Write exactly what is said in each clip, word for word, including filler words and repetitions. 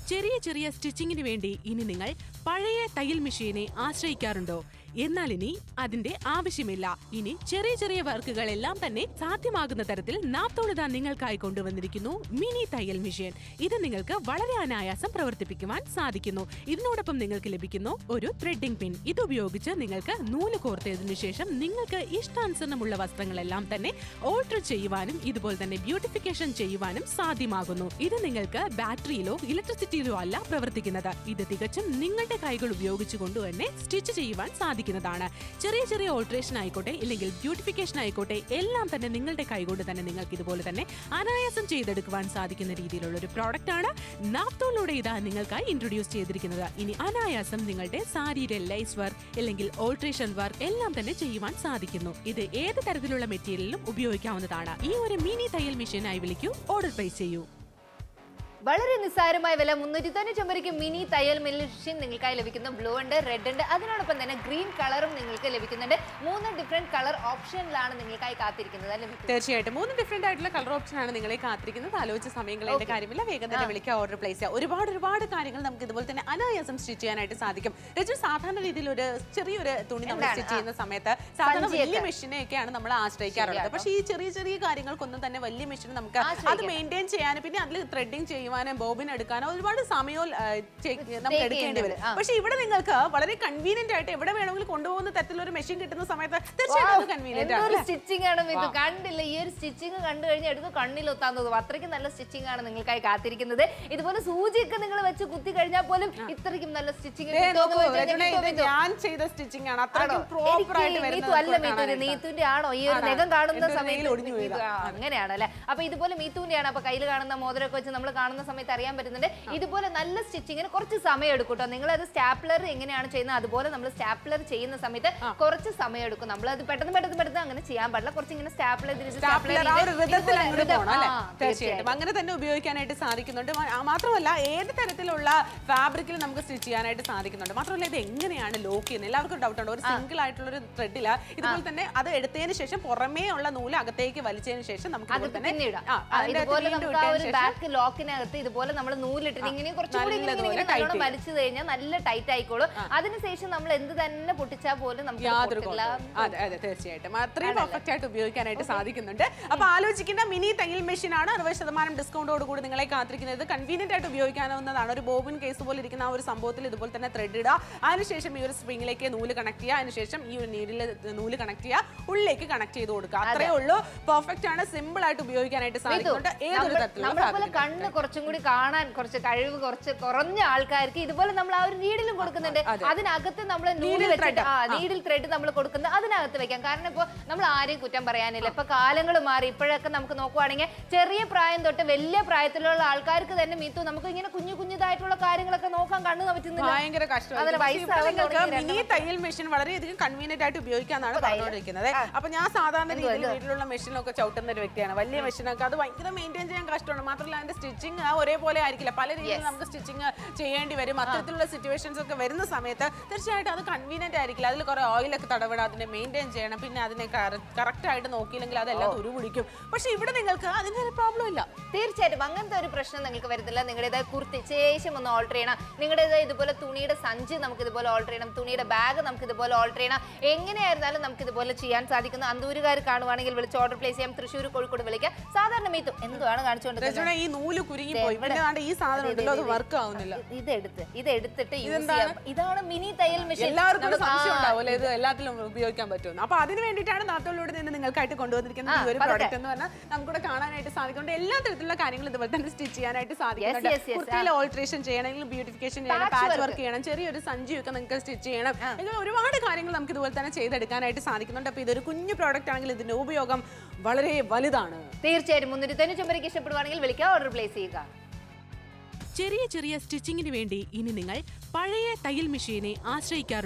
ചെറിയ ചെറിയ സ്റ്റിച്ചിങ്ങിന് വേണ്ടി ഇനി നിങ്ങൾ പഴയ തയ്യൽ മെഷീനെ ആശ്രയിക്കാറുണ്ടോ? എന്നാൽ ഇനി അതിന്റെ ആവശ്യമില്ല. ഇനി ചെറിയ ചെറിയ വർക്കുകളെല്ലാം തന്നെ സാധ്യമാകുന്ന തരത്തിൽ നാപ്തോളിത നിങ്ങൾക്കായി കൊണ്ടുവന്നിരിക്കുന്നു മിനി തയ്യൽ മെഷീൻ. ഇത് നിങ്ങൾക്ക് വളരെ അനായാസം പ്രവർത്തിപ്പിക്കുവാൻ സാധിക്കുന്നു. ഇതിനോടൊപ്പം നിങ്ങൾക്ക് ലഭിക്കുന്നു ഒരു ത്രെഡിംഗ് പിൻ. ഇത് ഉപയോഗിച്ച് നിങ്ങൾക്ക് നൂല് കോർത്തതിനു ശേഷം നിങ്ങൾക്ക് ഇഷ്ടാനുസരണമുള്ള വസ്ത്രങ്ങളെല്ലാം തന്നെ ഓൾട്ടർ ചെയ്യുവാനും ഇതുപോലെ തന്നെ ബ്യൂട്ടിഫിക്കേഷൻ ചെയ്യുവാനും സാധ്യമാകുന്നു. ഇത് നിങ്ങൾക്ക് ബാറ്ററിയിലോ ഇലക്ട്രിസിറ്റിയിലോ അല്ല പ്രവർത്തിക്കുന്നത്. ഇത് തികച്ചും നിങ്ങളുടെ കൈകൾ ഉപയോഗിച്ചുകൊണ്ട് തന്നെ സ്റ്റിച്ച് ചെയ്യുവാൻ സാധിക്കും. ചെറിയ ചെറിയ ഓൾട്രേഷൻ ആയിക്കോട്ടെ ഇല്ലെങ്കിൽ ബ്യൂട്ടിഫിക്കേഷൻ ആയിക്കോട്ടെ എല്ലാം തന്നെ നിങ്ങളുടെ കൈകൊണ്ട് തന്നെ നിങ്ങൾക്ക് ഇതുപോലെ തന്നെ അനായാസം ചെയ്തെടുക്കുവാൻ സാധിക്കുന്ന രീതിയിലുള്ള ഒരു പ്രോഡക്റ്റ് ആണ് നാപ്തോളിലൂടെ ഇതാ നിങ്ങൾക്കായി ഇൻട്രൊഡ്യൂസ് ചെയ്തിരിക്കുന്നത്. ഇനി അനായാസം നിങ്ങളുടെ സാരിയിലെ ലൈസ് വർക്ക് അല്ലെങ്കിൽ ഓൾട്രേഷൻ വർക്ക് എല്ലാം തന്നെ ചെയ്യുവാൻ സാധിക്കുന്നു. ഇത് ഏത് തരത്തിലുള്ള മെറ്റീരിയലിലും ഉപയോഗിക്കാവുന്നതാണ്. ഈ ഒരു മിനി തയ്യൽ മെഷീനായി വിളിക്കൂ, ഓർഡർ പ്ലേസ് ചെയ്യൂ. വളരെ നിസ്സാരമായ വില മുന്നൂറ്റി തൊണ്ണൂറ്റി മിനി തയ്യൽ മെഷീൻ നിങ്ങൾക്കായി ലഭിക്കുന്നു. ബ്ലൂ ഉണ്ട്, റെഡ് ഉണ്ട്, അതിനോടൊപ്പം തന്നെ ഗ്രീൻ കളറും നിങ്ങൾക്ക് ലഭിക്കുന്നുണ്ട്. മൂന്ന് ഡിഫറെന്റ് കളർ ഓപ്ഷനിലാണ് നിങ്ങൾക്കായി കാത്തിരിക്കുന്നത് അല്ലേ? തീർച്ചയായിട്ടും മൂന്ന് ഡിഫറെന്റ് ആയിട്ടുള്ള കളർ ഓപ്ഷൻ ആണ് നിങ്ങളെ കാത്തിരിക്കുന്നത്. ആലോചിച്ച സമയങ്ങളുടെ കാര്യമില്ല, വേഗം തന്നെ വിളിക്കുക, ഓർഡർ പ്ലേസ് ചെയ്യുക. ഒരുപാട് ഒരുപാട് കാര്യങ്ങൾ നമുക്ക് ഇതുപോലെ തന്നെ അനായാസം സ്റ്റിച്ച് ചെയ്യാനായിട്ട് സാധിക്കും. രജു, സാധാരണ രീതിയിൽ ഒരു ചെറിയൊരു തുണി നമ്മൾ സ്റ്റിച്ച് ചെയ്യുന്ന സമയത്ത് സാധാരണ വലിയ മെഷീനെയൊക്കെയാണ് നമ്മൾ ആശ്രയിക്കാറുള്ളത്. പക്ഷേ ഈ ചെറിയ ചെറിയ കാര്യങ്ങൾക്കൊന്നും തന്നെ വലിയ മെഷീൻ നമുക്ക് അത് മെയിൻറ്റെയിൻ ചെയ്യാനും പിന്നെ അതിൽ ത്രെഡിങ് ചെയ്യുവാനും ബോബിൻ എടുക്കാനോ ഒരുപാട് സമയവും നമുക്ക് എടുക്കേണ്ടി വരും. പക്ഷെ ഇവിടെ നിങ്ങൾക്ക് വളരെ കൺവീനിയന്റ് ആയിട്ട് എവിടെ വേണമെങ്കിലും കൊണ്ടുപോകുന്ന തരത്തിലുള്ള ഒരു മെഷീൻ കിട്ടുന്ന സമയത്ത് തീർച്ചയായിട്ടും കൺവീനിയന്റ് ആണ്. സ്റ്റിച്ചിങ് ആണ് ഇത് കണ്ടില്ല, ഈ ഒരു സ്റ്റിച്ചിങ് കണ്ടു കഴിഞ്ഞാൽ എടുത്ത് കണ്ണിലൊത്താൻ തോന്നും. അത്രയ്ക്കും നല്ല സ്റ്റിച്ചിങ് ആണ് നിങ്ങൾക്കായി കാത്തിരിക്കുന്നത്. ഇതുപോലെ സൂചിയൊക്കെ നിങ്ങൾ വെച്ച് കുത്തി കഴിഞ്ഞാൽ പോലും ഇത്രയ്ക്കും നല്ല സ്റ്റിച്ചിങ് ഞാൻ ചെയ്ത സ്റ്റിച്ചിങ് ആണ്. അത്രയ്ക്കും പ്രോപ്പർ ആയിട്ട് വരുന്നത്. മീത്തുവിന്റെ ആണോ ഈ ഒരു നഖം കാണുന്ന സമയത്ത്? അങ്ങനെയാണ് അല്ലെ? അപ്പൊ ഇതുപോലെ മീത്തുവിന്റെ ആണ്. അപ്പൊ കയ്യിൽ കാണുന്ന മോതിരൊക്കെ വെച്ച് നമ്മൾ കാണുന്ന സമയത്ത് അറിയാൻ പറ്റുന്നുണ്ട്. ഇതുപോലെ നല്ല സ്റ്റിച്ചിങ്ങിന് കുറച്ച് സമയം എടുക്കും കേട്ടോ. നിങ്ങൾ അത് സ്റ്റാപ്ലർ എങ്ങനെയാണ് ചെയ്യുന്നത് അതുപോലെ നമ്മൾ സ്റ്റാപ്ലർ ചെയ്യുന്ന സമയത്ത് കുറച്ച് സമയം എടുക്കും. നമ്മൾ അത് പെട്ടെന്ന് പെട്ടെന്ന് പെട്ടെന്ന് അങ്ങനെ ചെയ്യാൻ പാടില്ല. കുറച്ച് ഇങ്ങനെ സ്റ്റാപ്ലർ തീർച്ചയായിട്ടും അങ്ങനെ തന്നെ ഉപയോഗിക്കാനായിട്ട് സാധിക്കുന്നുണ്ട്. മാത്രമല്ല ഏത് തരത്തിലുള്ള ഫാബ്രിക്കിൽ നമുക്ക് സ്റ്റിച്ച് ചെയ്യാനായിട്ട് സാധിക്കുന്നുണ്ട്. മാത്രമല്ല ഇത് എങ്ങനെയാണ് ലോക്ക് ചെയ്യുന്നത് എല്ലാവർക്കും ഡൗട്ട് ഉണ്ട്. ഒരു സിംഗിൾ ആയിട്ടുള്ള ഒരു ത്രെഡില്ല ഇതുപോലെ തന്നെ അത് എടുത്തതിന് ശേഷം പുറമേ ഉള്ള നൂല് അകത്തേക്ക് വലിച്ചതിന് ശേഷം നമുക്ക് ലോക്കിനകത്ത് ഇതുപോലെ നമ്മൾ നൂലിട്ടിട്ട് ഇങ്ങനെ കുറച്ചുകൂടി നല്ലോണം വലിച്ചു കഴിഞ്ഞാൽ നല്ല ടൈറ്റ് ആയിക്കോളും. അതിനുശേഷം നമ്മൾ എന്ത് തന്നെ പൊട്ടിച്ചാൽ പോലും നമുക്ക് തീർച്ചയായിട്ടും അത്രയും പെർഫെക്റ്റ് ആയിട്ട് ഉപയോഗിക്കാനായിട്ട് സാധിക്കുന്നുണ്ട്. അപ്പൊ ആലോചിക്കുന്ന മിനി തയ്യൽ മെഷീൻ ആണ്. അറുപത് ശതമാനം ഡിസ്കൗണ്ടോട് കൂടി നിങ്ങളെ കാത്തിരിക്കുന്നത്. കൺവീനിയന്റ് ആയിട്ട് ഉപയോഗിക്കാവുന്നതാണ്. ഒരു ബോബിൻ കേസ് പോലെ ഇരിക്കുന്ന ആ ഒരു സംഭവത്തിൽ ഇതുപോലെ തന്നെ ത്രെഡ് ഇടുക. അതിനുശേഷം ഈ ഒരു സ്പ്രിംഗിലേക്ക് നൂല് കണക്ട് ചെയ്യുക. അതിനുശേഷം ഈ ഒരു നീഡിൽ നൂല് കണക്ട് ചെയ്യുക, ഉള്ളിലേക്ക് കണക്ട് ചെയ്ത് കൊടുക്കുക. അത്രേ ഉള്ളൂ. പെർഫെക്റ്റ് ആണ്, സിമ്പിൾ ആയിട്ട് ഉപയോഗിക്കാനായിട്ട് സാധിക്കുന്നുണ്ട്. ഏതൊരു തരത്തിലുള്ള കണ്ണ് കുറച്ചും കൂടി കാണാൻ കുറച്ച് കഴിവ് കുറച്ച് കുറഞ്ഞ ആൾക്കാർക്ക് ഇതുപോലെ നമ്മൾ ആ ഒരു നീഡിലും കൊടുക്കുന്നുണ്ട്. അതിനകത്ത് നമ്മൾ നൂല് വെച്ചിട്ട് ആ നീഡിൽ ത്രെഡ് നമ്മൾ കൊടുക്കുന്നത് അതിനകത്ത് വെക്കാം. കാരണം ഇപ്പൊ നമ്മൾ ആരെയും കുറ്റം പറയാനില്ല. ഇപ്പൊ കാലങ്ങൾ മാറി. ഇപ്പോഴൊക്കെ നമുക്ക് നോക്കുവാണെങ്കിൽ ചെറിയ പ്രായം തൊട്ട് വലിയ പ്രായത്തിലുള്ള ആൾക്കാർക്ക് തന്നെ മീത്തു നമുക്ക് ഇങ്ങനെ കുഞ്ഞു കുഞ്ഞതായിട്ടുള്ള കാര്യങ്ങളൊക്കെ നോക്കാൻ കണ്ണു പറ്റുന്നില്ല. ഭയങ്കര കഷ്ടമാണ്. മിനി തയ്യൽ മെഷീൻ വളരെയധികം കൺവീനിയന്റ് ആയിട്ട് ഉപയോഗിക്കാന്നാണ് പറഞ്ഞുകൊണ്ടിരിക്കുന്നത്. അപ്പൊ ഞാൻ സാധാരണ രീതിയിൽ വീട്ടിലുള്ള മെഷീനൊക്കെ ചവിട്ടുന്ന ഒരു വ്യക്തിയാണ്. വലിയ മെഷീനൊക്കെ അത് ഭയങ്കര മെയിൻറ്റെയിൻ ചെയ്യാൻ കഷ്ടമാണ്. മാത്രമല്ല അതിന്റെ സ്റ്റിച്ചിങ് ഒരേപോലെ ആയിരിക്കില്ല. പല രീതിയിൽ നമുക്ക് സ്റ്റിച്ചിങ് ചെയ്യേണ്ടി വരും. അത്തരത്തിലുള്ള സിറ്റുവേഷൻസ് ഒക്കെ വരുന്ന സമയത്ത് തീർച്ചയായിട്ടും അത് കൺവീനിയന്റ് ആയിരിക്കില്ല. അതിൽ കുറെ ഓയിലൊക്കെ തടവിടണം, അതിനെ മെയിൻറ്റെയിൻ ചെയ്യണം. പിന്നെ അതിനെ കറക്റ്റ് ആയിട്ട് നോക്കിയില്ലെങ്കിൽ അതെല്ലാം തുരുപിടിക്കും. പക്ഷെ ഇവിടെ നിങ്ങൾക്ക് അതിന്റെ ഒരു പ്രോബ്ലം ഇല്ല. തീർച്ചയായിട്ടും അങ്ങനത്തെ ഒരു പ്രശ്നം നിങ്ങൾക്ക് വരുന്നില്ല. നിങ്ങളുടേതായ കുർത്തി ശേഷം ഒന്ന് ഓൾട്ടർ ചെയ്യണം. നിങ്ങളുടേതായ ഇതുപോലെ തുണിയുടെ സഞ്ചി നമുക്ക് ഇതുപോലെ ഓൾട്ടർ ചെയ്യണം. തുണിയുടെ ബാഗ് നമുക്ക് ഇതുപോലെ ഓൾട്ടർ ചെയ്യണം. എങ്ങനെയായിരുന്നാലും നമുക്ക് ഇതുപോലെ ചെയ്യാൻ സാധിക്കുന്നു. അന്തൂരുകാർ കാണുവാണെങ്കിൽ വിളിച്ച് ഓർഡർ പ്ലേസ് ചെയ്യാം. തൃശ്ശൂർ, കോഴിക്കോട് വിളിക്കാം. സാധാരണ മീത്തു എന്തുവാണ് കാണിച്ചുകൊണ്ടിരിക്കുന്നത്? ഈ നൂല് കുരുങ്ങി പോയി. ഈ സാധനം വർക്ക് ആവുന്നില്ല. ഇതെടുത്ത് ഇതെടുത്തിട്ട് ഇതാണ് മിനി തയ്യൽ മെഷീൻ. എല്ലാവർക്കും സംശയം ഉണ്ടാവില്ല ഇത് എല്ലാത്തിലും ഉപയോഗിക്കാൻ പറ്റും. അപ്പൊ അതിന് വേണ്ടിയിട്ടാണ് നാത്തോളിലൂടെ നിന്ന് നിങ്ങൾക്കായിട്ട് കൊണ്ടുവന്നിരിക്കുന്ന ഈ ഒരു പ്രോഡക്റ്റ് എന്ന് പറഞ്ഞാൽ നമുക്കിവിടെ കാണാനായിട്ട് സാധിക്കുന്നുണ്ട്. എല്ലാ തരത്തിലുള്ള കാര്യങ്ങളും ഇതുപോലെ തന്നെ സ്റ്റിച്ച് ചെയ്യാനായിട്ട് സാധിക്കുന്നുണ്ട്. കുർത്തിയിൽ ഓൾട്രേഷൻ ചെയ്യണമെങ്കിൽ ബ്യൂട്ടിഫിക്കേഷൻ ചെയ്യണം, പാച്ച് വർക്ക് ചെയ്യണം, ചെറിയൊരു സഞ്ചിയൊക്കെ നിങ്ങൾക്ക് സ്റ്റിച്ച് ചെയ്യണം. ഇങ്ങനെ ഒരുപാട് കാര്യങ്ങൾ നമുക്ക് ഇതുപോലെ തന്നെ ചെയ്തെടുക്കാനായിട്ട് സാധിക്കുന്നുണ്ട്. അപ്പൊ ഇതൊരു കുഞ്ഞു പ്രോഡക്റ്റ് ആണെങ്കിൽ ഇതിന്റെ ഉപയോഗം വളരെ വലുതാണ്. തീർച്ചയായും മുന്നൂറ്റി തൊണ്ണൂറ്റി ഇഷ്ടപ്പെടുവാണെങ്കിൽ വിളിക്കുക, ഓർഡർ പ്ലേസ് ചെയ്യുക. ചെറിയ ചെറിയ സ്റ്റിച്ചിങ്ങിന് വേണ്ടി ഇനി നിങ്ങൾ പഴയ തയ്യൽ മെഷീനെ ആശ്രയിക്കാറുണ്ടോ?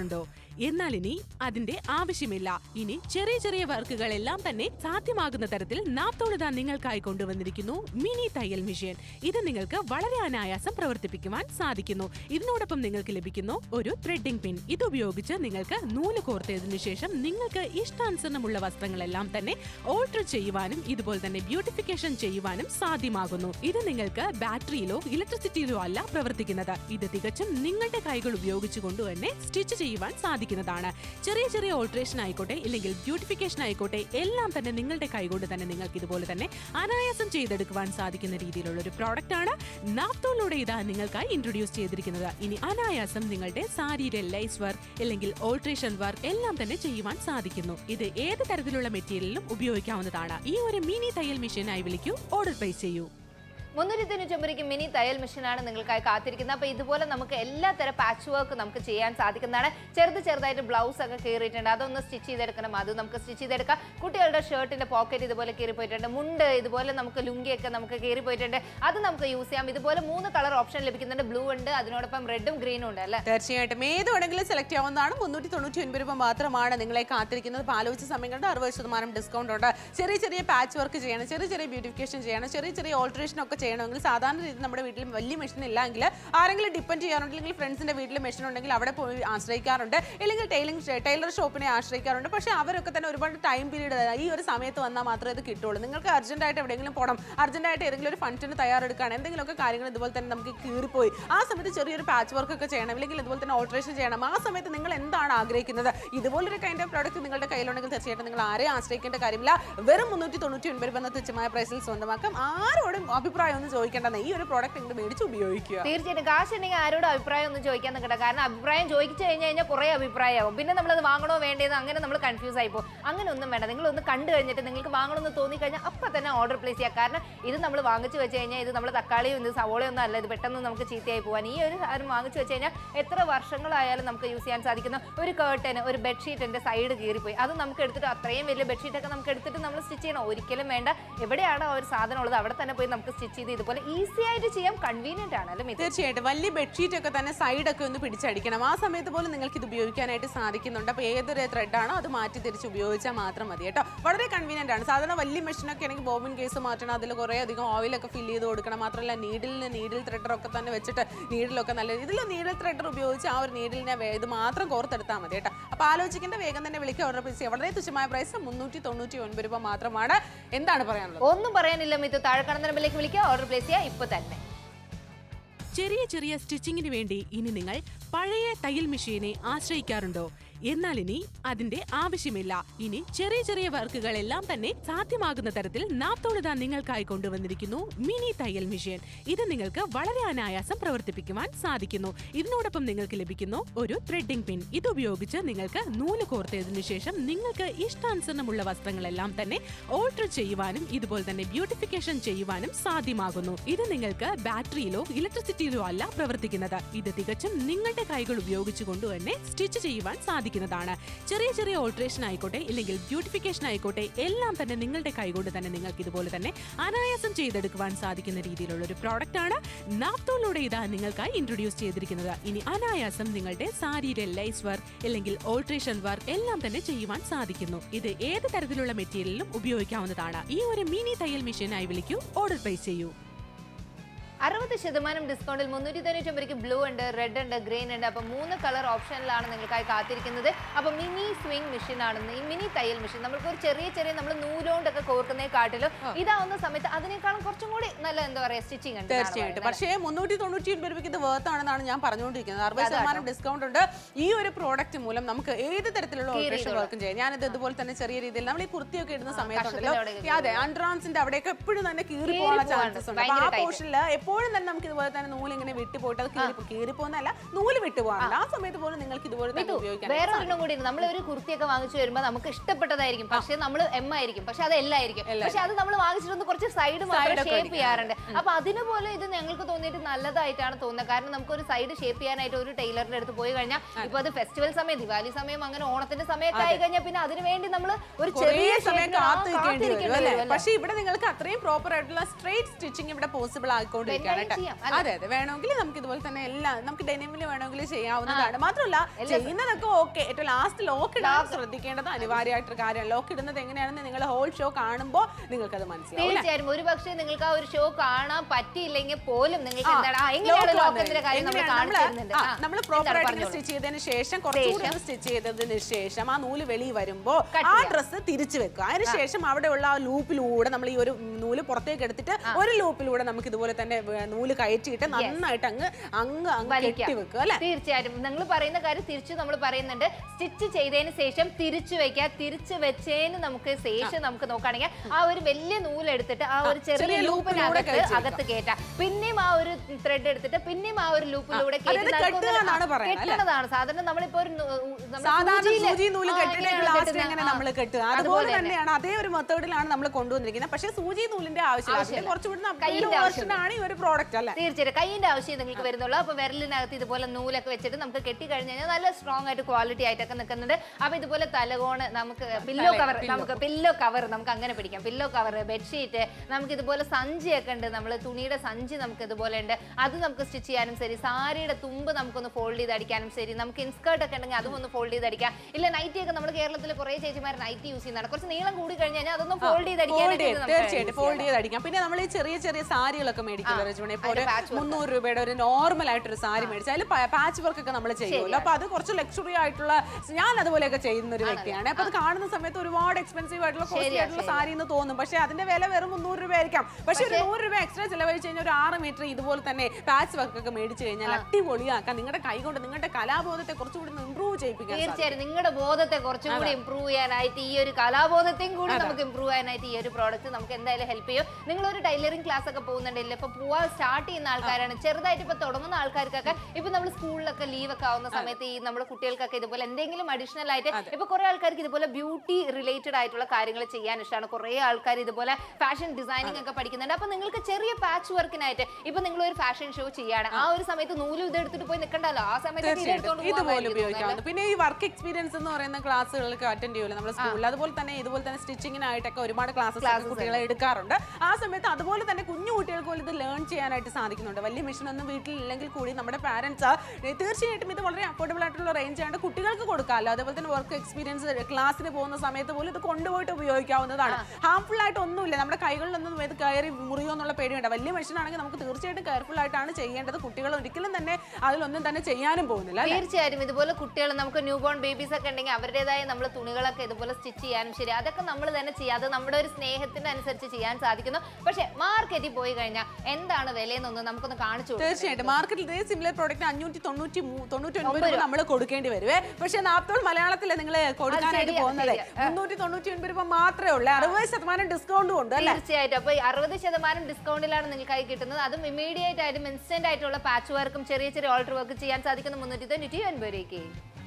എന്നാൽ ഇനി അതിന്റെ ആവശ്യമില്ല. ഇനി ചെറിയ ചെറിയ വർക്കുകളെല്ലാം തന്നെ സാധ്യമാകുന്ന തരത്തിൽ നാപ്തോളിത നിങ്ങൾക്കായി കൊണ്ടുവന്നിരിക്കുന്നു മിനി തയ്യൽ മെഷീൻ. ഇത് നിങ്ങൾക്ക് വളരെ അനായാസം പ്രവർത്തിപ്പിക്കുവാൻ സാധിക്കുന്നു. ഇതിനോടൊപ്പം നിങ്ങൾക്ക് ലഭിക്കുന്നു ഒരു ത്രെഡിംഗ് പിൻ. ഇത് ഉപയോഗിച്ച് നിങ്ങൾക്ക് നൂല് കോർത്തതിനു ശേഷം നിങ്ങൾക്ക് ഇഷ്ടാനുസരണമുള്ള വസ്ത്രങ്ങളെല്ലാം തന്നെ ഓൾട്ടർ ചെയ്യുവാനും ഇതുപോലെ തന്നെ ബ്യൂട്ടിഫിക്കേഷൻ ചെയ്യുവാനും സാധ്യമാകുന്നു. ഇത് നിങ്ങൾക്ക് ബാറ്ററിയിലോ ഇലക്ട്രിസിറ്റിയിലോ അല്ല പ്രവർത്തിക്കുന്നത്. ഇത് തികച്ചും നിങ്ങളുടെ കൈകൾ ഉപയോഗിച്ചുകൊണ്ട് തന്നെ സ്റ്റിച്ച് ചെയ്യുവാൻ സാധിക്കുന്നതാണ്. ചെറിയ ചെറിയ ഓൾട്രേഷൻ ആയിക്കോട്ടെ ഇല്ലെങ്കിൽ ബ്യൂട്ടിഫിക്കേഷൻ ആയിക്കോട്ടെ എല്ലാം തന്നെ നിങ്ങളുടെ കൈകൊണ്ട് തന്നെ നിങ്ങൾക്ക് ഇതുപോലെ തന്നെ അനായാസം ചെയ്തെടുക്കുവാൻ സാധിക്കുന്ന രീതിയിലുള്ള ഒരു പ്രോഡക്റ്റ് ആണ് നാപ്തോളിലൂടെ ഇതാ നിങ്ങൾക്കായി ഇൻട്രൊഡ്യൂസ് ചെയ്തിരിക്കുന്നത്. ഇനി അനായാസം നിങ്ങളുടെ സാരിയുടെ ലൈസ് വർക്ക് അല്ലെങ്കിൽ ഓൾട്രേഷൻ വർക്ക് എല്ലാം തന്നെ ചെയ്യുവാൻ സാധിക്കുന്നു. ഇത് ഏത് തരത്തിലുള്ള മെറ്റീരിയലിലും ഉപയോഗിക്കാവുന്നതാണ്. ഈ ഒരു മിനി തയ്യൽ മെഷീനായി വിളിക്കൂ, ഓർഡർ പ്ലേസ് ചെയ്യൂ. മുന്നൂറ്റി തൊണ്ണൂറ്റി മിനി തയ്യൽ മെഷീനാണ് നിങ്ങൾക്കായി കാത്തിരിക്കുന്നത്. അപ്പോൾ ഇതുപോലെ നമുക്ക് എല്ലാ തരം പാച്ച് വർക്ക് നമുക്ക് ചെയ്യാൻ സാധിക്കുന്നതാണ്. ചെറുത് ചെറുതായിട്ട് ബ്ലൗസ് ഒക്കെ കയറിയിട്ടുണ്ട്, അതൊന്ന് സ്റ്റിച്ച് ചെയ്തെടുക്കണം, അത് നമുക്ക് സ്റ്റിച്ച് ചെയ്തെടുക്കാം. കുട്ടികളുടെ ഷർട്ടിന്റെ പോക്കറ്റ് ഇതുപോലെ കയറി പോയിട്ടുണ്ട്, മുണ്ട് ഇതുപോലെ നമുക്ക് ലുങ്കിയൊക്കെ നമുക്ക് കയറി പോയിട്ടുണ്ട്, അത് നമുക്ക് യൂസ് ചെയ്യാം. ഇതുപോലെ മൂന്ന് കളർ ഓപ്ഷൻ ലഭിക്കുന്നുണ്ട്, ബ്ലൂ ഉണ്ട്, അതിനോടൊപ്പം റെഡും ഗ്രീനും ഉണ്ട് അല്ലേ? തീർച്ചയായിട്ടും ഏത് വേണമെങ്കിലും സെലക്ട് ചെയ്യാവുന്നതാണ്. മുന്നൂറ്റി തൊണ്ണൂറ്റി ഒൻപത് രൂപ മാത്രമാണ് നിങ്ങളെ കാത്തിരിക്കുന്നത്. ആലോചിച്ച സമയങ്ങളുടെ അറുപത് ശതമാനം ഡിസ്കൗണ്ട് ഉണ്ട്. ചെറിയ ചെറിയ പാച്ച് വർക്ക് ചെയ്യണം, ചെറിയ ചെറിയ ബ്യൂട്ടിഫിക്കേഷൻ ചെയ്യണം, ചെറിയ ചെറിയ ഓൾട്രേഷൻ ഒക്കെ ചെയ്യണമെങ്കിൽ സാധാരണ രീതിയിൽ നമ്മുടെ വീട്ടിൽ വലിയ മെഷീൻ ഇല്ലെങ്കിൽ ആരെങ്കിലും ഡിപ്പെൻഡ് ചെയ്യാറുണ്ട്, അല്ലെങ്കിൽ ഫ്രണ്ട്സിന്റെ വീട്ടിൽ മെഷീൻ ഉണ്ടെങ്കിൽ അവിടെ പോയി ആശ്രയിക്കാറുണ്ട്, അല്ലെങ്കിൽ ടൈലിംഗ് ടൈലർ ഷോപ്പിനെ ആശ്രയിക്കാറുണ്ട്. പക്ഷേ അവരൊക്കെ തന്നെ ഒരുപാട് ടൈം പീരീഡ് ഈ ഒരു സമയത്ത് വന്നാൽ മാത്രമേ ഇത് കിട്ടുള്ളൂ. നിങ്ങൾക്ക് അർജന്റായിട്ട് എവിടെയെങ്കിലും പോകണം, അർജന്റായിട്ട് ഏതെങ്കിലും ഒരു ഫംഗ്ഷന് തയ്യാറെടുക്കുകയാണ്, എന്തെങ്കിലുമൊക്കെ കാര്യങ്ങൾ ഇതുപോലെ തന്നെ നമുക്ക് കീറിപ്പോയി ആ സമയത്ത് ചെറിയൊരു പാച്ച് വർക്ക് ഒക്കെ ചെയ്യണം, അല്ലെങ്കിൽ ഇതുപോലെ തന്നെ ഓൾട്രേഷൻ ചെയ്യണം. ആ സമയത്ത് നിങ്ങൾ എന്താണ് ആഗ്രഹിക്കുന്നത്, ഇതുപോലൊരു കൈൻഡ് ഓഫ് പ്രോഡക്റ്റ് നിങ്ങളുടെ കയ്യിലുണ്ടെങ്കിൽ തീർച്ചയായിട്ടും നിങ്ങൾ ആരെയും ആശ്രയിക്കേണ്ട കാര്യമില്ല. വെറും മുന്നൂറ്റി തൊണ്ണൂറ്റി ഒൻപത് രൂപ എന്ന തുച്ഛമായ പ്രൈസിൽ സ്വന്തമാക്കാം. ആരോടും അഭിപ്രായം ഒന്നും ചോദിക്കേണ്ടത്, ഈ ഒരു പ്രോഡക്റ്റ് നിങ്ങൾ മേടിച്ച് ഉപയോഗിക്കുക. തീർച്ചയായിട്ടും കാശ് ഉണ്ടെങ്കിൽ ആരോടും അഭിപ്രായം ഒന്നും ചോദിക്കാൻ നിൽക്കട്ടെ. കാരണം അഭിപ്രായം ചോദിച്ചു കഴിഞ്ഞു കഴിഞ്ഞാൽ കുറെ അഭിപ്രായമാവും, പിന്നെ നമ്മളത് വാങ്ങണോ വേണ്ടത് അങ്ങനെ നമ്മൾ കൺഫ്യൂസ് ആയിപ്പോ. അങ്ങനെ ഒന്നും വേണ്ട, നിങ്ങൾ ഒന്ന് കണ്ടു കഴിഞ്ഞിട്ട് നിങ്ങൾക്ക് വാങ്ങണമെന്ന് തോന്നിക്കഴിഞ്ഞാൽ അപ്പം തന്നെ ഓർഡർ പ്ലേസ് ചെയ്യുക. കാരണം ഇത് നമ്മൾ വാങ്ങിച്ചു വെച്ച് കഴിഞ്ഞാൽ ഇത് നമ്മൾ തക്കാളിയും ഇത് സവോളയൊന്നും അല്ല, ഇത് പെട്ടെന്ന് നമുക്ക് ചീത്തയായി പോകാൻ. ഈ ഒരു സാധനം വാങ്ങിച്ചു വെച്ച് കഴിഞ്ഞാൽ എത്ര വർഷങ്ങളായാലും നമുക്ക് യൂസ് ചെയ്യാൻ സാധിക്കുന്ന ഒരു കേർട്ടന്, ഒരു ബെഡ്ഷീറ്റിന്റെ സൈഡ് കീറിപ്പോയി, അത് നമുക്ക് എടുത്തിട്ട് അത്രയും വലിയ ബെഡ്ഷീറ്റൊക്കെ നമുക്ക് എടുത്തിട്ട് നമ്മൾ സ്റ്റിച്ച് ചെയ്യണം. ഒരിക്കലും വേണ്ട. എവിടെയാണ് ആ ഒരു സാധനം ഉള്ളത് അവിടെ തന്നെ പോയി നമുക്ക് സ്റ്റിച്ച് ചെയ്ത് ഇതുപോലെ ഈസി ആയിട്ട് ചെയ്യാം. കൺവീനിയന്റ് ആണ് അല്ലേ? തീർച്ചയായിട്ടും വലിയ ബെഡ്ഷീറ്റ് ഒക്കെ തന്നെ സൈഡൊക്കെ ഒന്ന് പിടിച്ചടിക്കണം, ആ സമയത്ത് പോലും നിങ്ങൾക്ക് ഇത് ഉപയോഗിക്കാനായിട്ട് സാധിക്കുന്നുണ്ട്. അപ്പോൾ ഏതൊരു ത്രെഡാണോ അത് മാറ്റി തിരിച്ച് ഉപയോഗിച്ചാൽ മാത്രം മതി കേട്ടോ. വളരെ കൺവീനിയന്റ് ആണ്. സാധാരണ വലിയ മെഷീനൊക്കെ ആണെങ്കിൽ ബോബിൻ കേസ് മാറ്റണം, അതിൽ കുറേ അധികം ഓയിലൊക്കെ ഫില്ല് ചെയ്ത് കൊടുക്കണം. മാത്രമല്ല നീഡിലിന് നീഡിൽ ത്രെഡറൊക്കെ തന്നെ വെച്ചിട്ട് നീഡിലൊക്കെ നല്ല ഇതിൽ നീഡിൽ ത്രെഡർ ഉപയോഗിച്ച് ആ ഒരു നീഡിലിനെ ഇത് മാത്രം കോർത്തെടുത്താൽ മതി കേട്ടോ. അപ്പോൾ ആലോചിക്കേണ്ട വേഗം തന്നെ വിളിക്കുക, ഓർഡർ പ്ലേസ് ചെയ്യുക. വളരെ തുച്ഛമായ പ്രൈസ് മുന്നൂറ്റി തൊണ്ണൂറ്റി ഒൻപത് രൂപ മാത്രമാണ്. എന്താണ് പറയാനുള്ളത്? ഒന്നും പറയാനില്ല മിത്തു. താഴെ കാണുന്ന നമ്പറിലേക്ക് വിളിക്കുക, ഓർഡർ പ്ലേസ് ചെയ്യുക ഇപ്പൊ തന്നെ. ചെറിയ ചെറിയ സ്റ്റിച്ചിങ്ങിന് വേണ്ടി ഇനി നിങ്ങൾ പഴയ തയ്യൽ മെഷീനെ ആശ്രയിക്കാറുണ്ടോ? എന്നാൽ ഇനി അതിന്റെ ആവശ്യമില്ല. ഇനി ചെറിയ ചെറിയ വർക്കുകളെല്ലാം തന്നെ സാധ്യമാകുന്ന തരത്തിൽ നാപ്തോളിത നിങ്ങൾക്കായി കൊണ്ടുവന്നിരിക്കുന്നു മിനി തയ്യൽ മെഷീൻ. ഇത് നിങ്ങൾക്ക് വളരെ അനായാസം പ്രവർത്തിപ്പിക്കുവാൻ സാധിക്കുന്നു. ഇതിനോടൊപ്പം നിങ്ങൾക്ക് ലഭിക്കുന്നു ഒരു ത്രെഡിംഗ് പിൻ. ഇത് ഉപയോഗിച്ച് നിങ്ങൾക്ക് നൂല് കോർത്തതിനു ശേഷം നിങ്ങൾക്ക് ഇഷ്ടാനുസരണമുള്ള വസ്ത്രങ്ങളെല്ലാം തന്നെ ഓൾട്ടർ ചെയ്യുവാനും ഇതുപോലെ തന്നെ ബ്യൂട്ടിഫിക്കേഷൻ ചെയ്യുവാനും സാധ്യമാകുന്നു. ഇത് നിങ്ങൾക്ക് ബാറ്ററിയിലോ ഇലക്ട്രിസിറ്റിയിലോ അല്ല പ്രവർത്തിക്കുന്നത്. ഇത് തികച്ചും നിങ്ങളുടെ കൈകൾ ഉപയോഗിച്ചുകൊണ്ട് തന്നെ സ്റ്റിച്ച് ചെയ്യുവാൻ സാധിക്കും. ചെറിയ ചെറിയ ഓൾട്രേഷൻ ആയിക്കോട്ടെ ഇല്ലെങ്കിൽ ബ്യൂട്ടിഫിക്കേഷൻ ആയിക്കോട്ടെ എല്ലാം തന്നെ നിങ്ങളുടെ കൈകൊണ്ട് തന്നെ നിങ്ങൾക്ക് ഇതുപോലെ തന്നെ അനായാസം ചെയ്തെടുക്കുവാൻ സാധിക്കുന്ന രീതിയിലുള്ള ഒരു പ്രോഡക്റ്റ് ആണ് നാപ്തോളിലൂടെ ഇതാ നിങ്ങൾക്കായി ഇൻട്രൊഡ്യൂസ് ചെയ്തിരിക്കുന്നത്. ഇനി അനായാസം നിങ്ങളുടെ സാരിയുടെ ലൈസ് വർക്ക് അല്ലെങ്കിൽ ഓൾട്രേഷൻ വർക്ക് എല്ലാം തന്നെ ചെയ്യുവാൻ സാധിക്കുന്നു. ഇത് ഏത് തരത്തിലുള്ള മെറ്റീരിയലിലും ഉപയോഗിക്കാവുന്നതാണ്. ഈ ഒരു മിനി തയ്യൽ മെഷീനായി വിളിക്കൂ, ഓർഡർ പ്ലേസ് ചെയ്യൂ. അറുപത് ശതമാനം ഡിസ്കൗണ്ടിൽ മുന്നൂറ്റി തൊണ്ണൂറ്റി ഒമ്പതിക്ക് ബ്ലൂ ഉണ്ട്, റെഡ് ഉണ്ട്, ഗ്രീൻ ഉണ്ട്. അപ്പം മൂന്ന് കളർ ഓപ്ഷനിലാണ് നിങ്ങൾക്കായി കാത്തിരിക്കുന്നത്. അപ്പം മിനി സ്വിംഗ് മെഷീൻ ആണ് ഈ മിനി തയ്യൽ മെഷീൻ. നമുക്ക് ഒരു ചെറിയ ചെറിയ നമ്മൾ നൂലോണ്ടൊക്കെ കോർക്കുന്നതിനെക്കാട്ടിലും ഇതാവുന്ന സമയത്ത് അതിനേക്കാളും കുറച്ചും കൂടി നല്ല എന്താ പറയാ സ്റ്റിച്ചിങ് ഉണ്ട്. തീർച്ചയായിട്ടും. പക്ഷേ മുന്നൂറ്റി തൊണ്ണൂറ്റി ഒൻപത് രൂപയ്ക്ക് ഇത് വേർത്ത് ആണെന്നാണ് ഞാൻ പറഞ്ഞുകൊണ്ടിരിക്കുന്നത്. അറുപത് ശതമാനം ഡിസ്കൗണ്ട് ഉണ്ട്. ഈ ഒരു പ്രോഡക്റ്റ് മൂലം നമുക്ക് ഏത് തരത്തിലുള്ള ഓൾട്രേഷൻ വർക്കും ചെയ്യാം. ഞാനിത് ഇതുപോലെ തന്നെ ചെറിയ രീതിയിൽ നമ്മൾ ഈ കുർത്തിയൊക്കെ ഇടുന്ന സമയത്തുണ്ടല്ലോ, അതെ അൺട്രാൻസിന്റെ അവിടെയൊക്കെ എപ്പോഴും തന്നെ കീറി പോകാനുള്ള ചാൻസസ് ഉണ്ട്. അപ്പൊ ആ പോർഷനിൽ എപ്പോഴും തന്നെ നമുക്ക് ഇതുപോലെ തന്നെ നൂല് ഇങ്ങനെ വിട്ടുപോയിട്ട് അത് കീറി കീറി പോകുന്നതല്ല, നൂല് വിട്ടുപോകാറില്ല. ആ സമയത്ത് പോലും നിങ്ങൾക്ക് ഇതുപോലെ തന്നെ ഉപയോഗിക്കാം. വേറെ ഒരെണ്ണം കൂടി നമ്മൾ ഒരു കുർത്തിയൊക്കെ വാങ്ങിച്ചു വരുമ്പോൾ നമുക്ക് ഇഷ്ടപ്പെട്ടതായിരിക്കും, പക്ഷെ നമ്മൾ എം ആയിരിക്കും, പക്ഷെ അത് എല്ലാം ആയിരിക്കും. പക്ഷെ അത് നമ്മൾ വാങ്ങിച്ചിട്ടൊന്ന് കുറച്ച് സൈഡ് മാത്രം ഷേപ്പ് ചെയ്യാറുണ്ട്. അപ്പൊ അതിന് പോലെ ഇത് ഞങ്ങൾക്ക് തോന്നിയിട്ട് നല്ലതായിട്ടാണ് തോന്നുന്നത്. കാരണം നമുക്ക് ഒരു സൈഡ് ഷേപ്പ് ചെയ്യാനായിട്ട് ഒരു ടൈലറിന്റെ അടുത്ത് പോയി കഴിഞ്ഞാൽ ഇപ്പൊ അത് ഫെസ്റ്റിവൽ സമയം, ദിവാലി സമയം, അങ്ങനെ ഓണത്തിന്റെ സമയമൊക്കെ ആയി കഴിഞ്ഞാൽ പിന്നെ അതിന് വേണ്ടി നമ്മൾ ഒരു ചെറിയ സമയം കാത്തിരിക്കേണ്ടി വരും. പക്ഷെ ഇവിടെ നിങ്ങൾക്ക് അത്രയും പ്രോപ്പർ ആയിട്ടുള്ള സ്ട്രേറ്റ് സ്റ്റിച്ചിങ് ഇവിടെ പോസിബിൾ ആയിക്കൊണ്ടിരിക്കും. അതെ അതെ വേണമെങ്കിൽ നമുക്ക് ഇതുപോലെ തന്നെ എല്ലാം നമുക്ക് ഡെനിമിൽ വേണമെങ്കിൽ ചെയ്യാവുന്നതാണ്. മാത്രമല്ല ചെയ്യുന്നതൊക്കെ ഓക്കെ, ഏറ്റവും ലാസ്റ്റ് ലോക്ക് ഇടാൻ ശ്രദ്ധിക്കേണ്ടത് അനിവാര്യമായിട്ടൊരു കാര്യമാണ്. ലോക്ക് ഇടുന്നത് എങ്ങനെയാണെന്ന് നിങ്ങൾ ഹോൾ ഷോ കാണുമ്പോൾ നിങ്ങൾക്ക് അത് മനസ്സിലാവും. തീർച്ചയായും ഒരു പക്ഷേ നിങ്ങൾക്ക് ആ ഒരു ഷോ കാണാൻ പറ്റിയില്ലെങ്കിൽ പോലും നിങ്ങൾക്ക് നമ്മൾ പ്രോപ്പർ ആയിട്ട് സ്റ്റിച്ച് ചെയ്തതിന് ശേഷം കുറച്ചുകൂടി സ്റ്റിച്ച് ചെയ്തതിന് ശേഷം ആ നൂല് വെളി വരുമ്പോ ആ ഡ്രസ്സ് തിരിച്ചു വെക്കുക. അതിനുശേഷം അവിടെയുള്ള ആ ലൂപ്പിലൂടെ നമ്മൾ ഈ ഒരു നൂല് പുറത്തേക്ക് എടുത്തിട്ട് ഒരു ലൂപ്പിലൂടെ നമുക്ക് ഇതുപോലെ തന്നെ നൂല് കയറ്റിയിട്ട് നന്നായിട്ട് അങ്ങ് അങ്ങ് അങ്ങ് കെട്ടി വെക്കുക അല്ലെ. തീർച്ചയായും നിങ്ങൾ പറയുന്ന കാര്യം തിരിച്ചു നമ്മൾ പറയുന്നുണ്ട്. സ്റ്റിച്ച് ചെയ്തതിന് ശേഷം തിരിച്ചു വെക്കുക. തിരിച്ചു വെച്ചതിന് നമുക്ക് ശേഷം നമുക്ക് നോക്കുകയാണെങ്കിൽ ആ ഒരു വലിയ നൂല് എടുത്തിട്ട് ആ ഒരു ചെറിയ ലൂപ്പിനകത്ത് അകത്ത് കയറ്റാം. പിന്നെയും ആ ഒരു ത്രെഡ് എടുത്തിട്ട് പിന്നെയും ആ ഒരു ലൂപ്പിലൂടെ കെട്ടുന്നതാണ് സാധാരണ നമ്മളിപ്പോ ഒരു അതുപോലെ തന്നെയാണ് അതേ ഒരു മെത്തേഡിലാണ് നമ്മൾ കൊണ്ടുവന്നിരിക്കുന്നത്. പക്ഷേ സൂചി നൂലിന്റെ ആവശ്യമില്ല, കുറച്ചുകൂടി ഒരു പ്രോഡക്റ്റ് അല്ല. തീർച്ചയായും കൈയിന്റെ ആവശ്യം നിങ്ങൾക്ക് വരുന്നുള്ളൂ. അപ്പൊ വിരലിനകത്ത് ഇതുപോലെ നൂലൊക്കെ വെച്ചിട്ട് നമുക്ക് കെട്ടി കഴിഞ്ഞ് കഴിഞ്ഞാൽ നല്ല സ്ട്രോങ് ആയിട്ട് ക്വാളിറ്റി ആയിട്ടൊക്കെ നിൽക്കുന്നുണ്ട്. അപ്പൊ ഇതുപോലെ തലകോണ് നമുക്ക് പില്ലോ കവർ നമുക്ക് പില്ലോ കവർ നമുക്ക് അങ്ങനെ പിടിക്കാം. പില്ലോ കവർ, ബെഡ്ഷീറ്റ്, നമുക്ക് ഇതുപോലെ സഞ്ചിയൊക്കെ ഉണ്ട്. നമ്മൾ തുണിയുടെ സഞ്ചി നമുക്ക് ഇതുപോലെ ഉണ്ട്. അത് നമുക്ക് സ്റ്റിച്ച് ചെയ്യാനും ശരി, സാരിയുടെ തുമ്പ് നമുക്കൊന്ന് ഫോൾഡ് ചെയ്ത് അടിക്കാനും ശരി, നമുക്ക് ഇൻസ്കേർട്ട് ഒക്കെ ഉണ്ടെങ്കിൽ അതും ഒന്ന് ഫോൾഡ് ചെയ്ത് അടിക്കാം. ഇല്ല നൈറ്റി ഒക്കെ നമ്മൾ കേരളത്തിൽ കുറെ ചേച്ചിമാർ നൈറ്റി യൂസ് ചെയ്യുന്നതാണ്. കുറച്ച് നീളം കൂടി കഴിഞ്ഞാൽ അതൊന്നും ഫോൾഡ് ചെയ്ത് അടിക്കാൻ തീർച്ചയായിട്ടും ഫോൾഡ് ചെയ്ത് അടിക്കാം. പിന്നെ നമ്മൾ ഈ ചെറിയ ചെറിയ സാരികളൊക്കെ മേടിക്കുന്നത് ഇപ്പോൾ ഒരു മുന്നൂറ് രൂപയുടെ ഒരു നോർമൽ ആയിട്ടൊരു സാരി മേടിച്ചാൽ അതിൽ പാച്ച് വർക്ക് ഒക്കെ നമ്മൾ ചെയ്യുമല്ലോ. അപ്പൊ അത് കുറച്ച് ലക്ഷറി ആയിട്ടുള്ള, ഞാൻ അതുപോലെയൊക്കെ ചെയ്യുന്ന ഒരു വ്യക്തിയാണ്. അപ്പൊ അത് കാണുന്ന സമയത്ത് ഒരുപാട് എക്സ്പെൻസീവ് ആയിട്ടുള്ള കോസ്റ്റ്ലി ആയിട്ടുള്ള സാരി എന്ന് തോന്നും. പക്ഷെ അതിന്റെ വില വെറും മുന്നൂറ് രൂപ ആയിരിക്കാം. പക്ഷെ ഒരു നൂറ് രൂപ എക്സ്ട്രാ ചിലവഴിച്ച് കഴിഞ്ഞാൽ ഒരു ആറ് മീറ്റർ ഇതുപോലെ തന്നെ പാച്ച് വർക്ക് ഒക്കെ മേടിച്ചു കഴിഞ്ഞാൽ അടിപൊളിയാക്കാം. നിങ്ങളുടെ കൈ കൊണ്ട് നിങ്ങളുടെ കലാബോധത്തെ കുറച്ചുകൂടി ഇംപ്രൂവ് ചെയ്യിപ്പിക്കാം. തീർച്ചയായും നിങ്ങളുടെ ബോധത്തെ കുറച്ചുകൂടി ഇംപ്രൂവ് ചെയ്യാനായിട്ട് ഈ ഒരു കലാബോധത്തെയും കൂടി നമുക്ക് ഇംപ്രൂവ് ചെയ്യാനായിട്ട് ഈ ഒരു പ്രോഡക്റ്റ് നമുക്ക് എന്തായാലും ഹെൽപ്പ് ചെയ്യും. നിങ്ങൾ ഒരു ടൈലറിംഗ് ക്ലാസ് ഒക്കെ പോകുന്നുണ്ടല്ലോ, ഇപ്പൊ പോവാൻ സ്റ്റാർട്ട് ചെയ്യുന്ന ആൾക്കാരാണ്, ചെറുതായിട്ട് ഇപ്പൊ തുടങ്ങുന്ന ആൾക്കാർക്കൊക്കെ ഇപ്പൊ നമ്മൾ സ്കൂളിലൊക്കെ ലീവ് ഒക്കെ ആവുന്ന സമയത്ത് ഈ നമ്മുടെ കുട്ടികൾക്കൊക്കെ ഇതുപോലെ എന്തെങ്കിലും അഡീഷണൽ ആയിട്ട് ഇപ്പൊ കുറെ ആൾക്കാർക്ക് ഇതുപോലെ ബ്യൂട്ടി റിലേറ്റഡ് ആയിട്ടുള്ള കാര്യങ്ങൾ ചെയ്യാൻ ഇഷ്ടമാണ്. കുറെ ആൾക്കാർ ഇതുപോലെ ഫാഷൻ ഡിസൈനിങ് ഒക്കെ പഠിക്കുന്നുണ്ട്. അപ്പൊ നിങ്ങൾക്ക് ചെറിയ പാച്ച് വർക്കിനായിട്ട് ഇപ്പൊ നിങ്ങൾ ഒരു ഫാഷൻ ഷോ ചെയ്യാണ്, ആ ഒരു സമയത്ത് നൂല് ഇത് എടുത്തിട്ട് പോയി നിൽക്കണ്ടല്ലോ, ആ സമയത്ത് ഇതുപോലെ ഉപയോഗിക്കാവുന്നത്. പിന്നെ ഈ വർക്ക് എക്സ്പീരിയൻസ് എന്ന് പറയുന്ന ക്ലാസ്സുകളൊക്കെ അറ്റൻഡ് ചെയ്യുമല്ലോ നമ്മുടെ സ്കൂളിൽ. അതുപോലെ തന്നെ ഇതുപോലെ തന്നെ സ്റ്റിച്ചിങ്ങിനായിട്ടൊക്കെ ഒരുപാട് ക്ലാസ്സസ് കുട്ടികളെ എടുക്കാറുണ്ട്. ആ സമയത്ത് അതുപോലെ തന്നെ കുഞ്ഞു കുട്ടികൾക്ക് പോലും ഇത് ലേൺ ചെയ്യാനായിട്ട് സാധിക്കുന്നുണ്ട്. വലിയ മെഷീൻ ഒന്നും വീട്ടിൽ ഇല്ലെങ്കിൽ കൂടി നമ്മുടെ പാരന്റ്സ് തീർച്ചയായിട്ടും ഇത് വളരെ അഫോർഡബിൾ ആയിട്ടുള്ള റേഞ്ച് ആണ് കുട്ടികൾക്ക് കൊടുക്കാമല്ലോ. അതേപോലെ തന്നെ വർക്ക് എക്സ്പീരിയൻസ് ക്ലാസ്സിന് പോകുന്ന സമയത്ത് പോലും ഇത് കൊണ്ടുപോയിട്ട് ഉപയോഗിക്കാവുന്നതാണ്. ഹാർംഫുൾ ആയിട്ട് ഒന്നുമില്ല, നമ്മുടെ കൈകളിലൊന്നും ഇത് കയറി മുറിയോ എന്നുള്ള പേടിയുണ്ട്. വലിയ മെഷീൻ ആണെങ്കിൽ നമുക്ക് തീർച്ചയായിട്ടും കെയർഫുൾ ആയിട്ടാണ് ചെയ്യേണ്ടത്. കുട്ടികൾ ഒരിക്കലും തന്നെ അതിലൊന്നും തന്നെ ചെയ്യാനും പോകുന്നില്ല. തീർച്ചയായും ഇതുപോലെ കുട്ടികൾ നമുക്ക് ന്യൂ ബോൺ ബേബീസ് ഒക്കെ ഉണ്ടെങ്കിൽ അവരുടേതായ നമ്മൾ തുണികളൊക്കെ ഇതുപോലെ സ്റ്റിച്ച് ചെയ്യാനും ശരി, അതൊക്കെ നമ്മൾ തന്നെ ചെയ്യാതെ നമ്മുടെ ഒരു സ്നേഹത്തിന് അനുസരിച്ച് ചെയ്യാൻ സാധിക്കുന്നു. പക്ഷെ മാർക്കറ്റിൽ പോയി കഴിഞ്ഞാൽ എന്താണ് വിലയെന്നൊന്ന് നമുക്കൊന്ന് കാണിച്ചു. തീർച്ചയായിട്ടും മാർക്കറ്റിൽ ഇതേ സിമിലർ പ്രോഡക്റ്റ് അഞ്ഞൂറ്റി തൊണ്ണൂറ്റി തൊണ്ണൂറ്റി ഒൻപത് രൂപ നമ്മൾ കൊടുക്കേണ്ടി വരുവേ. പക്ഷെ നാപ്തോൾ മലയാളത്തിലെ നിങ്ങൾ കൊടുക്കാനായിട്ട് പോകുന്നത് മുന്നൂറ്റി തൊണ്ണൂറ്റി ഒൻപത് രൂപ മാത്രമേ ഉള്ളൂ. അറുപത് ശതമാനം ഡിസ്കൗണ്ട് ഉണ്ട്. തീർച്ചയായിട്ടും അപ്പൊ അറുപത് ശതമാനം ഡിസ്കൗണ്ടിലാണ് നിങ്ങൾക്കായി കിട്ടുന്നത്. അതും ഇമീഡിയറ്റ് ആയിട്ടും ഇൻസ്റ്റന്റ് ആയിട്ടുള്ള പാച്ച് വർക്കും ചെറിയ ചെറിയ ഓൾട്ടർ വർക്ക് ചെയ്യാൻ സാധിക്കുന്ന മുന്നൂറ്റി തൊണ്ണൂറ്റി ഒൻപത് രൂപയ്ക്ക്.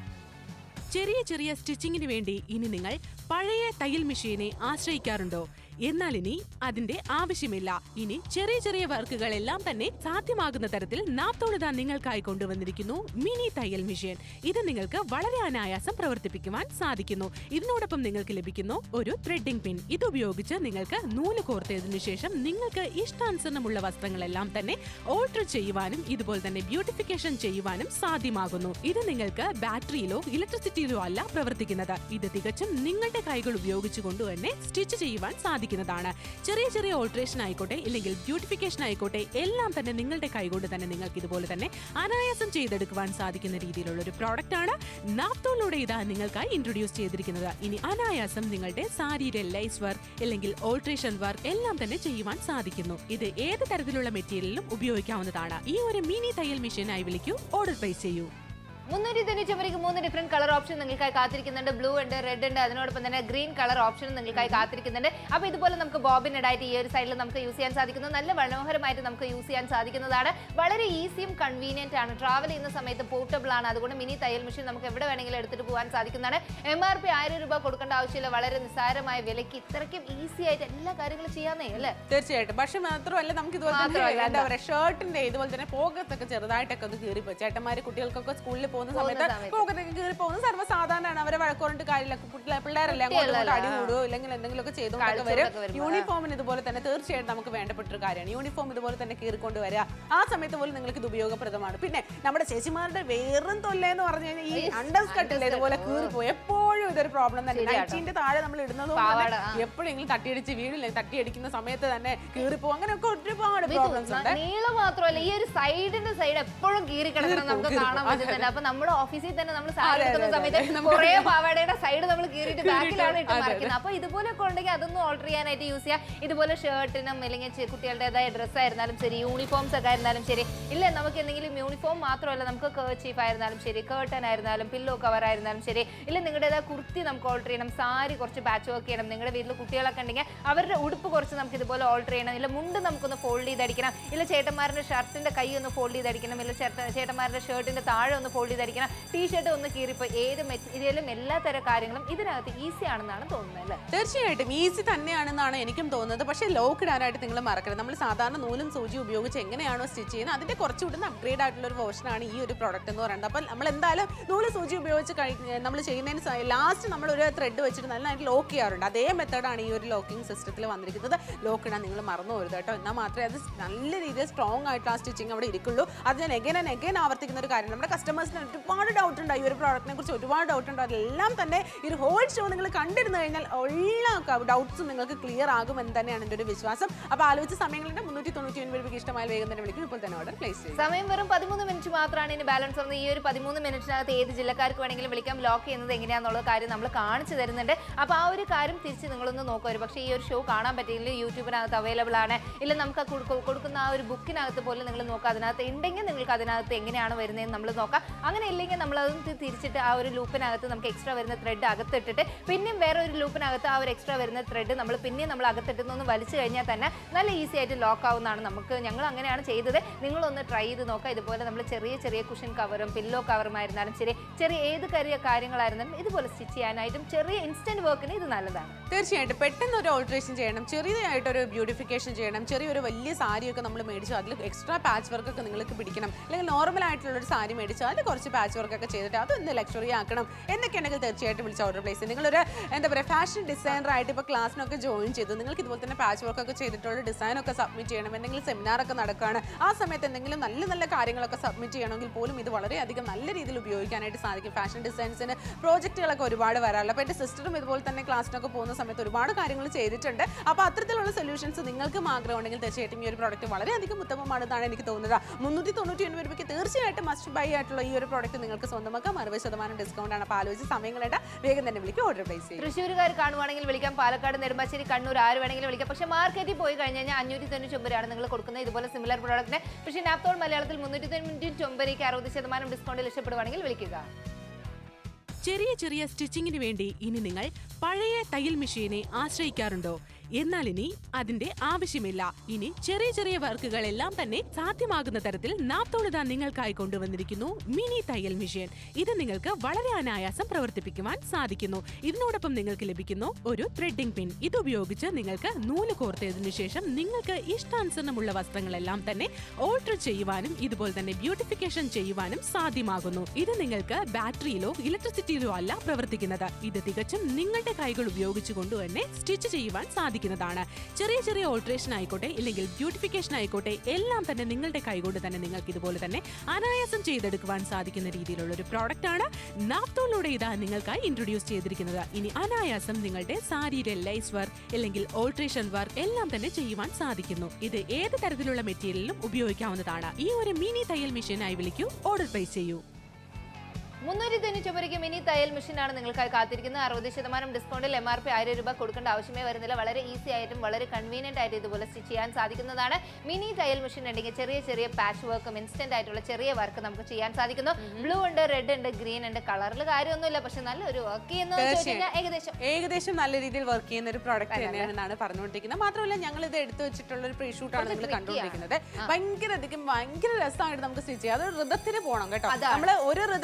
ചെറിയ ചെറിയ സ്റ്റിച്ചിങ്ങിന് വേണ്ടി ഇനി നിങ്ങൾ പഴയ തയ്യൽ മെഷീനെ ആശ്രയിക്കാറുണ്ടോ? എന്നാൽ ഇനി അതിന്റെ ആവശ്യമില്ല. ഇനി ചെറിയ ചെറിയ വർക്കുകളെല്ലാം തന്നെ സാധ്യമാകുന്ന തരത്തിൽ നാപ്തോളിത നിങ്ങൾക്കായി കൊണ്ടുവന്നിരിക്കുന്നു മിനി തയ്യൽ മെഷീൻ. ഇത് നിങ്ങൾക്ക് വളരെ അനായാസം പ്രവർത്തിപ്പിക്കുവാൻ സാധിക്കുന്നു. ഇതിനോടൊപ്പം നിങ്ങൾക്ക് ലഭിക്കുന്നു ഒരു ത്രെഡിംഗ് പിൻ. ഇത് ഉപയോഗിച്ച് നിങ്ങൾക്ക് നൂല് കോർത്തതിനു ശേഷം നിങ്ങൾക്ക് ഇഷ്ടാനുസരണമുള്ള വസ്ത്രങ്ങളെല്ലാം തന്നെ ഓൾട്ടർ ചെയ്യുവാനും ഇതുപോലെ തന്നെ ബ്യൂട്ടിഫിക്കേഷൻ ചെയ്യുവാനും സാധ്യമാകുന്നു. ഇത് നിങ്ങൾക്ക് ബാറ്ററിയിലോ ഇലക്ട്രിസിറ്റിയിലോ അല്ല പ്രവർത്തിക്കുന്നത്. ഇത് തികച്ചും നിങ്ങളുടെ കൈകൾ ഉപയോഗിച്ചുകൊണ്ട് തന്നെ സ്റ്റിച്ച് ചെയ്യുവാൻ സാധിക്കും. ചെറിയ ചെറിയ ഓൾട്ടറേഷൻ ആയിക്കോട്ടെ ഇല്ലെങ്കിൽ ബ്യൂട്ടിഫിക്കേഷൻ ആയിക്കോട്ടെ എല്ലാം തന്നെ നിങ്ങളുടെ കൈകൊണ്ട് തന്നെ നിങ്ങൾക്ക് ഇതുപോലെ തന്നെ അനായാസം ചെയ്തെടുക്കുവാൻ സാധിക്കുന്ന രീതിയിലുള്ള ഒരു പ്രോഡക്റ്റ് ആണ് നാപ്തോളിലൂടെ ഇതാ നിങ്ങൾക്കായി ഇൻട്രൊഡ്യൂസ് ചെയ്തിരിക്കുന്നത്. ഇനി അനായാസം നിങ്ങളുടെ സാരിയിലെ ലേസ് വർക്ക് അല്ലെങ്കിൽ ഓൾട്ടറേഷൻ വർക്ക് എല്ലാം തന്നെ ചെയ്യുവാൻ സാധിക്കുന്നു. ഇത് ഏത് തരത്തിലുള്ള മെറ്റീരിയലിലും ഉപയോഗിക്കാവുന്നതാണ്. ഈ ഒരു മിനി തയ്യൽ മെഷീനായി വിളിക്കൂ, ഓർഡർ പ്ലേസ് ചെയ്യൂ. മുന്നൂറ്റി തൊണ്ണൂറ്റി മൂന്ന് ഡിഫറെന്റ് കളർ ഓപ്ഷൻ നിങ്ങൾക്കായി കാത്തിരിക്കുന്നുണ്ട്. ബ്ലൂ ഉണ്ട്, റെഡ് ഉണ്ട്, അതിനോടൊപ്പം തന്നെ ഗ്രീൻ കളർ ഓപ്ഷൻ നിങ്ങൾക്കായി കാത്തിരിക്കുന്നുണ്ട്. അപ്പോൾ ഇതുപോലെ നമുക്ക് ബോബിൻ ഇടായിട്ട് ഈ ഒരു സൈഡിൽ നമുക്ക് യൂസ് ചെയ്യാൻ സാധിക്കുന്നു. നല്ല മനോഹരമായിട്ട് നമുക്ക് യൂസ് ചെയ്യാൻ സാധിക്കുന്നതാണ്. വളരെ ഈസിയും കൺവീനിയന്റ് ആണ്. ട്രാവൽ ചെയ്യുന്ന സമയത്ത് പോർട്ടബിൾ ആണ്. അതുകൊണ്ട് മിനി തയ്യൽ മെഷീൻ നമുക്ക് എവിടെ വേണമെങ്കിലും എടുത്തിട്ട് പോകാൻ സാധിക്കുന്നതാണ്. എം ആർ പി ആയിരം രൂപ കൊടുക്കേണ്ട ആവശ്യമില്ല. വളരെ നിസ്സാരമായ വിലയ്ക്ക് ഇത്രയ്ക്കും ഈസി ആയിട്ട് എല്ലാ കാര്യങ്ങളും ചെയ്യാന്നേ അല്ലേ? തീർച്ചയായിട്ടും. പക്ഷെ മാത്രമല്ല നമുക്ക് ഇതുപോലെ എന്താ പറയുക ഷർട്ടിന്റെ ഇതുപോലെ തന്നെ പോകത്തൊക്കെ ചെറുതായിട്ടൊക്കെ ഒന്ന് കീറിപ്പോ ചേട്ടന്മാര് കുട്ടികൾക്കൊക്കെ സ്കൂളിൽ പോകുന്ന സമയത്ത് പോക്കറ്റൊക്കെ കീറി പോകുന്നത് സർവ്വസാധാരണമാണ്. അവരെ വഴക്കുറഞ്ഞിട്ട് കാര്യമില്ല, പിള്ളേരല്ലേ അങ്ങോട്ട് അടി കൂടുകയോ ഇല്ലെങ്കിൽ എന്തെങ്കിലുമൊക്കെ ചെയ്തുകൊണ്ടൊക്കെ വരും. യൂണിഫോമിന് ഇതുപോലെ തന്നെ തീർച്ചയായിട്ടും നമുക്ക് വേണ്ടപ്പെട്ടൊരു കാര്യമാണ്. യൂണിഫോം ഇതുപോലെ തന്നെ കീറിക്കൊണ്ട് വരിക. ആ സമയത്ത് പോലും നിങ്ങൾക്ക് ഇത് ഉപയോഗപ്രദമാണ്. പിന്നെ നമ്മുടെ ചേച്ചിമാരുടെ വേറും തൊല്ലേന്ന് പറഞ്ഞു കഴിഞ്ഞാൽ ഈ അണ്ടർസ്കട്ടില്ലേ ഇതുപോലെ കീറിപ്പോയി എപ്പോഴും ഇതൊരു പ്രോബ്ലം തന്നെ. നൈറ്റിന്റെ താഴെ നമ്മൾ ഇടുന്നത് എപ്പോഴെങ്കിലും തട്ടിയടിച്ച് വീടില്ല, തട്ടിയടിക്കുന്ന സമയത്ത് തന്നെ കീറിപ്പോകും. അങ്ങനെയൊക്കെ ഒരുപാട് പ്രോബ്ലംസ് ഉണ്ട്. നീളം മാത്രമല്ല, ഈ ഒരു സൈഡിന്റെ സൈഡ് എപ്പോഴും കീറി കിടക്കണം നമുക്ക് കാണാൻ പറ്റുന്നില്ല. അപ്പൊ നമ്മുടെ ഓഫീസിൽ തന്നെ നമ്മൾ സാരി എടുക്കുന്ന സമയത്ത് കുറെ പാവാടയുടെ സൈഡ് നമ്മൾ കീറിയിട്ട് ബാക്കിലാണ് ഇട്ട് മറിക്കുന്നത്. അപ്പൊ ഇതുപോലൊക്കെ ഉണ്ടെങ്കിൽ അതൊന്നും ഓൾട്ടർ ചെയ്യാനായിട്ട് യൂസ് ചെയ്യാം. ഇതുപോലെ ഷർട്ടിനും അല്ലെങ്കിൽ കുട്ടികളുടേതായ ഡ്രസ്സ് ആയിരുന്നാലും ശരി, യൂണിഫോംസ് ഒക്കെ ആയിരുന്നാലും ശരി, ഇല്ല നമുക്ക് എന്തെങ്കിലും യൂണിഫോം മാത്രമല്ല നമുക്ക് കർച്ചീഫ് ആയിരുന്നാലും ശരി, കേർട്ടൻ ആയിരുന്നാലും പില്ലോ കവർ ആയിരുന്നാലും ശരി, ഇല്ല നിങ്ങളുടേതായ കുർത്തി നമുക്ക് ഓൾട്ടർ ചെയ്യണം, സാരി കുറച്ച് പാച്ച് വർക്ക് ചെയ്യണം, നിങ്ങളുടെ വീട്ടിൽ കുട്ടികളൊക്കെ ഉണ്ടെങ്കിൽ അവരുടെ ഉടുപ്പ് കുറച്ച് നമുക്ക് ഇതുപോലെ ഓൾട്ടർ ചെയ്യണം, ഇല്ല മുണ്ട് നമുക്കൊന്ന് ഫോൾഡ് ചെയ്തടിക്കണം, ഇല്ല ചേട്ടന്മാരുടെ ഷർട്ടിന്റെ കൈ ഒന്ന് ഫോൾഡ് ചെയ്തടിക്കണം, ഇല്ല ചേട്ടന്മാരുടെ ഷർട്ടിന്റെ താഴെ ഒന്ന് ഫോൾഡ് ചെയ്തടിക്കണം, ടീഷർട്ട് ഒന്ന് കീറിപ്പോ ഏത് മെറ്റീരിയലും എല്ലാ തരം കാര്യങ്ങളും ഇതിനകത്ത് ഈസി ആണെന്നാണ് തോന്നുന്നത് അല്ലേ? തീർച്ചയായിട്ടും ഈസി തന്നെയാണെന്നാണ് എനിക്കും തോന്നുന്നത്. പക്ഷേ ലോക്ക് ഇടാനായിട്ട് നിങ്ങൾ മറക്കരുത്. നമ്മൾ സാധാരണ നൂലും സൂചി ഉപയോഗിച്ച് എങ്ങനെയാണോ സ്റ്റിച്ച് ചെയ്യുന്നത് അതിന്റെ കുറച്ചുകൂടി അപ്ഗ്രേഡ് ആയിട്ടുള്ള ഒരു വേർഷനാണ് ഈ ഒരു പ്രോഡക്റ്റ് എന്ന് പറയുന്നത്. അപ്പം നമ്മൾ എന്തായാലും നൂല് സൂചി ഉപയോഗിച്ച് നമ്മൾ ചെയ്യുന്നതിന് ലാസ്റ്റ് നമ്മൾ ഒരു ത്രെഡ് വെച്ചിട്ട് നല്ലതായിട്ട് ലോക്ക് ചെയ്യാറുണ്ട്. അതേ മെത്തേഡാണ് ഈ ഒരു ലോക്കിംഗ് സിസ്റ്റത്തിൽ വന്നിരിക്കുന്നത്. ലോക്ക് ഇടാൻ നിങ്ങൾ മറന്നു പോരുത് കേട്ടോ. എന്നാൽ മാത്രമേ അത് നല്ല രീതിയിൽ സ്ട്രോങ് ആയിട്ട് ആ സ്റ്റിച്ചിങ് അവിടെ ഇരിക്കുള്ളൂ. അത് ഞാൻ എഗൈൻ ആൻഡ് എഗൈൻ ആവർത്തിക്കുന്ന ഒരു കാര്യം. നമ്മുടെ കസ്റ്റമേഴ്സിന് ഒരുപാട് ഡൗട്ട് ഉണ്ട്, ഈ ഒരു പ്രോഡക്റ്റിനെ കുറിച്ച് ഒരുപാട് ഡൗട്ട് ഉണ്ട്. അതെല്ലാം തന്നെ ഈ ഒരു ഹോൾ ഷോ നിങ്ങൾ കണ്ടിരുന്നു കഴിഞ്ഞാൽ എല്ലാ ഡൗട്ട്സും നിങ്ങൾക്ക് ക്ലിയർ ആകുമെന്ന് തന്നെയാണ് എൻ്റെ ഒരു വിശ്വാസം. അപ്പോൾ ആലോചിച്ച സമയങ്ങളുണ്ട്. മുന്നൂറ്റി തൊണ്ണൂറ്റി ഒൻപത് രൂപയ്ക്ക് ഇഷ്ടമായ വേഗം തന്നെ വിളിക്കും. ഇപ്പോൾ തന്നെ ഓർഡർ പ്ലേസ് ചെയ്യും. സമയം വെറും പതിമൂന്ന് മിനിറ്റ് മാത്രമാണ് ഇനി ബാലൻസ് വന്നത്. ഈ ഒരു പതിമൂന്ന് മിനിറ്റിനകത്ത് ഏത് ജില്ലക്കാർക്ക് വേണമെങ്കിലും വിളിക്കാം. ലോക്ക് ചെയ്യുന്നത് എങ്ങനെയാണെന്നുള്ള കാര്യം നമ്മൾ കാണിച്ചു തരുന്നുണ്ട്. അപ്പോൾ ആ ഒരു കാര്യം തിരിച്ച് നിങ്ങളൊന്ന് നോക്കുക. ഒരു പക്ഷേ ഈ ഒരു ഷോ കാണാൻ പറ്റിയില്ലെങ്കിൽ യൂട്യൂബിനകത്ത് അവൈലബിൾ ആണ്. ഇല്ല നമുക്ക് കൊടുക്കുന്ന ആ ഒരു ബുക്കിനകത്ത് പോലും നിങ്ങൾ നോക്കുക. അതിനകത്ത് ഉണ്ടെങ്കിൽ നിങ്ങൾക്ക് അതിനകത്ത് എങ്ങനെയാണ് വരുന്നതെന്ന് നമ്മൾ നോക്കാം. അങ്ങനെ ഇല്ലെങ്കിൽ നമ്മളത് തിരിച്ചിട്ട് ആ ഒരു ലൂപ്പിനകത്ത് നമുക്ക് എക്സ്ട്രാ വരുന്ന ത്രെഡ് അകത്തിട്ടിട്ട് പിന്നെയും വേറെ ഒരു ലൂപ്പിനകത്ത് ആ ഒരു എക്സ്ട്രാ വരുന്ന ത്രെഡ് നമ്മൾ പിന്നെയും നമ്മൾ അകത്തിട്ടൊന്ന് വലിച്ചു കഴിഞ്ഞാൽ തന്നെ നല്ല ഈസി ആയിട്ട് ലോക്ക് ആവുന്നതാണ്. നമുക്ക് ഞങ്ങൾ അങ്ങനെയാണ് ചെയ്തത്. നിങ്ങളൊന്ന് ട്രൈ ചെയ്ത് നോക്കുക. ഇതുപോലെ നമ്മൾ ചെറിയ ചെറിയ കുഷൻ കവറും പില്ലോ കവറുമായിരുന്നാലും ശരി, ചെറിയ ഏത് ചെറിയ കാര്യങ്ങളായിരുന്നാലും ഇതുപോലെ സ്റ്റിച്ച് ചെയ്യാനായിട്ടും ചെറിയ ഇൻസ്റ്റന്റ് വർക്കിന് ഇത് നല്ലതാണ്. തീർച്ചയായിട്ടും പെട്ടെന്ന് ഒരു ഓൾട്രേഷൻ ചെയ്യണം, ചെറിയതായിട്ടൊരു ബ്യൂട്ടിഫിക്കേഷൻ ചെയ്യണം, ചെറിയൊരു വലിയ സാരിയൊക്കെ നമ്മൾ മേടിച്ചു അതിൽ എക്സ്ട്രാ പാച്ച് വർക്ക് ഒക്കെ നിങ്ങൾക്ക് പിടിക്കണം, അല്ലെങ്കിൽ നോർമൽ ആയിട്ടുള്ള ഒരു സാരി മേടിച്ചാൽ അതിൽ കുറച്ച് പാച്ച് വർക്ക് ഒക്കെ ചെയ്തിട്ട് അതൊന്ന് ലക്ഷറി ആക്കണം എന്നൊക്കെയാണെങ്കിൽ തീർച്ചയായിട്ടും വിളിച്ച് ഓർഡർ പ്ലേസ്. നിങ്ങളൊരു എന്താ പറയുക ഫാഷൻ ഡിസൈനർ ആയിട്ട് ഇപ്പോൾ ക്ലാസ്സിനൊക്കെ ജോയിൻ ചെയ്തു, നിങ്ങൾക്ക് ഇതുപോലെ തന്നെ പാച്ച് വർക്ക് ഒക്കെ ചെയ്തിട്ടുള്ള ഡിസൈനൊക്കെ സബ്മിറ്റ് ചെയ്യണം, എന്തെങ്കിലും സെമിനാറൊക്കെ നടക്കുകയാണ്, ആ സമയത്ത് എന്തെങ്കിലും നല്ല നല്ല കാര്യങ്ങളൊക്കെ സബ്മിറ്റ് ചെയ്യണമെങ്കിൽ പോലും ഇത് വളരെയധികം നല്ല രീതിയിൽ ഉപയോഗിക്കാനായിട്ട് സാധിക്കും. ഫാഷൻ ഡിസൈൻസിന് പ്രോജക്റ്റുകളൊക്കെ ഒരുപാട് വരാറുണ്ട്. അപ്പോൾ എൻ്റെ സിസ്റ്ററും ഇതുപോലെ തന്നെ ക്ലാസ്സിനൊക്കെ പോകുന്ന സമയത്ത് ഒരുപാട് കാര്യങ്ങൾ ചെയ്തിട്ടുണ്ട്. അപ്പോൾ അത്തരത്തിലുള്ള സൊല്യൂഷൻസ് നിങ്ങൾക്കും ആഗ്രഹം ഉണ്ടെങ്കിൽ തീർച്ചയായിട്ടും ഈ ഒരു പ്രോഡക്റ്റ് വളരെയധികം ഉത്തമമാണെന്നാണ് എനിക്ക് തോന്നുന്നത്. മുന്നൂറ്റി തൊണ്ണൂറ്റി ഒൻപത് രൂപയ്ക്ക് തീർച്ചയായിട്ടും മസ്റ്റ് ബൈ ആയിട്ടുള്ള ഈ ഒരു പ്രോഡക്റ്റ് നിങ്ങൾക്ക് സ്വന്തമാക്കാം. അറുപത് ശതമാനം ഡിസ്കൗണ്ട് ആണ്. അപ്പോൾ ആലോചിച്ച് സമയങ്ങളുണ്ട്, വേഗം തന്നെ വിളിക്കും, ഓർഡർ പ്ലേസ് ചെയ്യും. തൃശ്ശൂരുകാർ കാണുവാണെങ്കിൽ വിളിക്കാം, പാലക്കാട്, നെടുമ്പാശ്ശേരി, കണ്ണൂർ ആര് വേണമെങ്കിലും വിളിക്കാം. പക്ഷേ മാർക്കറ്റിൽ പോയി കഴിഞ്ഞ് കഴിഞ്ഞാൽ അഞ്ഞൂറ്റി തൊണ്ണൂറ്റി ഒമ്പതാണ് നിങ്ങൾ കൊടുക്കുന്നത് ഇതുപോലെ സിമിലർ പ്രോഡക്റ്റിന്. പക്ഷേ നാപ്തോൾ മലയാളത്തിൽ മുന്നൂറ്റി തൊണ്ണൂറ്റി ഒമ്പതിലേക്ക് അറുപത് ശതമാനം ഡിസ്കൗണ്ടിൽ ഇഷ്ടപ്പെടുവാണെങ്കിൽ വിളിക്കുക. ചെറിയ ചെറിയ സ്റ്റിച്ചിങ്ങിന് വേണ്ടി ഇനി നിങ്ങൾ പഴയ തയ്യൽ മെഷീനെ ആശ്രയിക്കാറുണ്ടോ? എന്നാൽ ഇനി അതിന്റെ ആവശ്യമില്ല. ഇനി ചെറിയ ചെറിയ വർക്കുകളെല്ലാം തന്നെ സാധ്യമാകുന്ന തരത്തിൽ നാപ്തോളിത നിങ്ങൾക്കായി കൊണ്ടുവന്നിരിക്കുന്നു മിനി തയ്യൽ മെഷീൻ. ഇത് നിങ്ങൾക്ക് വളരെ അനായാസം പ്രവർത്തിപ്പിക്കുവാൻ സാധിക്കുന്നു. ഇതിനോടൊപ്പം നിങ്ങൾക്ക് ലഭിക്കുന്നു ഒരു ത്രെഡിംഗ് പിൻ. ഇത് ഉപയോഗിച്ച് നിങ്ങൾക്ക് നൂല് കോർത്തതിനു ശേഷം നിങ്ങൾക്ക് ഇഷ്ടാനുസരണമുള്ള വസ്ത്രങ്ങളെല്ലാം തന്നെ ഓൾട്ടർ ചെയ്യുവാനും ഇതുപോലെ തന്നെ ബ്യൂട്ടിഫിക്കേഷൻ ചെയ്യുവാനും സാധ്യമാകുന്നു. ഇത് നിങ്ങൾക്ക് ബാറ്ററിയിലോ ഇലക്ട്രിസിറ്റിയിലോ അല്ല പ്രവർത്തിക്കുന്നത്. ഇത് തികച്ചും നിങ്ങളുടെ കൈകൾ ഉപയോഗിച്ചുകൊണ്ട് തന്നെ സ്റ്റിച്ച് ചെയ്യുവാൻ സാധിക്കും. ചെറിയ ചെറിയ ഓൾട്രേഷൻ ആയിക്കോട്ടെ ഇല്ലെങ്കിൽ ബ്യൂട്ടിഫിക്കേഷൻ ആയിക്കോട്ടെ എല്ലാം തന്നെ നിങ്ങളുടെ കൈകൊണ്ട് തന്നെ നിങ്ങൾക്ക് ഇതുപോലെ തന്നെ അനായാസം ചെയ്തെടുക്കുവാൻ സാധിക്കുന്ന രീതിയിലുള്ള ഒരു പ്രോഡക്റ്റ് ആണ് നാപ്തോളിലൂടെ ഇതാ നിങ്ങൾക്കായി ഇൻട്രൊഡ്യൂസ് ചെയ്തിരിക്കുന്നത്. ഇനി അനായാസം നിങ്ങളുടെ സാരിയുടെ ലൈസ് വർക്ക് അല്ലെങ്കിൽ ഓൾട്രേഷൻ വർക്ക് എല്ലാം തന്നെ ചെയ്യുവാൻ സാധിക്കുന്നു. ഇത് ഏത് തരത്തിലുള്ള മെറ്റീരിയലിലും ഉപയോഗിക്കാവുന്നതാണ്. ഈ ഒരു മിനി തയ്യൽ മെഷീനായി വിളിക്കൂ, ഓർഡർ പ്ലേസ് ചെയ്യൂ. മുന്നൂറ്റി തൊണ്ണൂറ്റി ഒമ്പതിലേക്ക് മിനി തയ്യൽ മെഷീനാണ് നിങ്ങൾക്കായി കാത്തിരിക്കുന്നത്. അറുപത് ശതമാനം ഡിസ്കൗണ്ടിൽ എം ആർ പി ആയിരം രൂപ കൊടുക്കേണ്ട ആവശ്യമേ വരുന്നില്ല. വളരെ ഈസി ആയിട്ടും വളരെ കൺവീനിയന്റ് ആയിട്ട് ഇതുപോലെ സ്റ്റിച്ച് ചെയ്യാൻ സാധിക്കുന്നതാണ്. മിനി തയ്യൽ മെഷീൻ ഉണ്ടെങ്കിൽ ചെറിയ ചെറിയ പാച്ച് വർക്കും ഇൻസ്റ്റന്റ് ആയിട്ടുള്ള ചെറിയ വർക്ക് നമുക്ക് ചെയ്യാൻ സാധിക്കുന്നു. ബ്ലൂ ഉണ്ട്, റെഡ് ഉണ്ട്, ഗ്രീൻ ഉണ്ട്. കളറിൽ കാര്യമൊന്നുമില്ല, പക്ഷെ നല്ലൊരു വർക്ക് ചെയ്യുന്ന ഏകദേശം ഏകദേശം നല്ല രീതിയിൽ വർക്ക് ചെയ്യുന്ന ഒരു പ്രോഡക്റ്റ് തന്നെയാണെന്നാണ് പറഞ്ഞുകൊണ്ടിരിക്കുന്നത്. മാത്രമല്ല ഞങ്ങൾ ഇത് എടുത്തു വെച്ചിട്ടുള്ള ഒരു പ്രീ ഷൂട്ടാണ് നിങ്ങൾ കണ്ടുകൊണ്ടിരിക്കുന്നത്. ഭയങ്കര അധികം ഭയങ്കര രസമായിട്ട് നമുക്ക് സ്റ്റിച്ച് ചെയ്യാം. അത് ഋതത്തിന് പോകണം കേട്ടോ. നമ്മൾ ഒരു ഋതത്തിനെ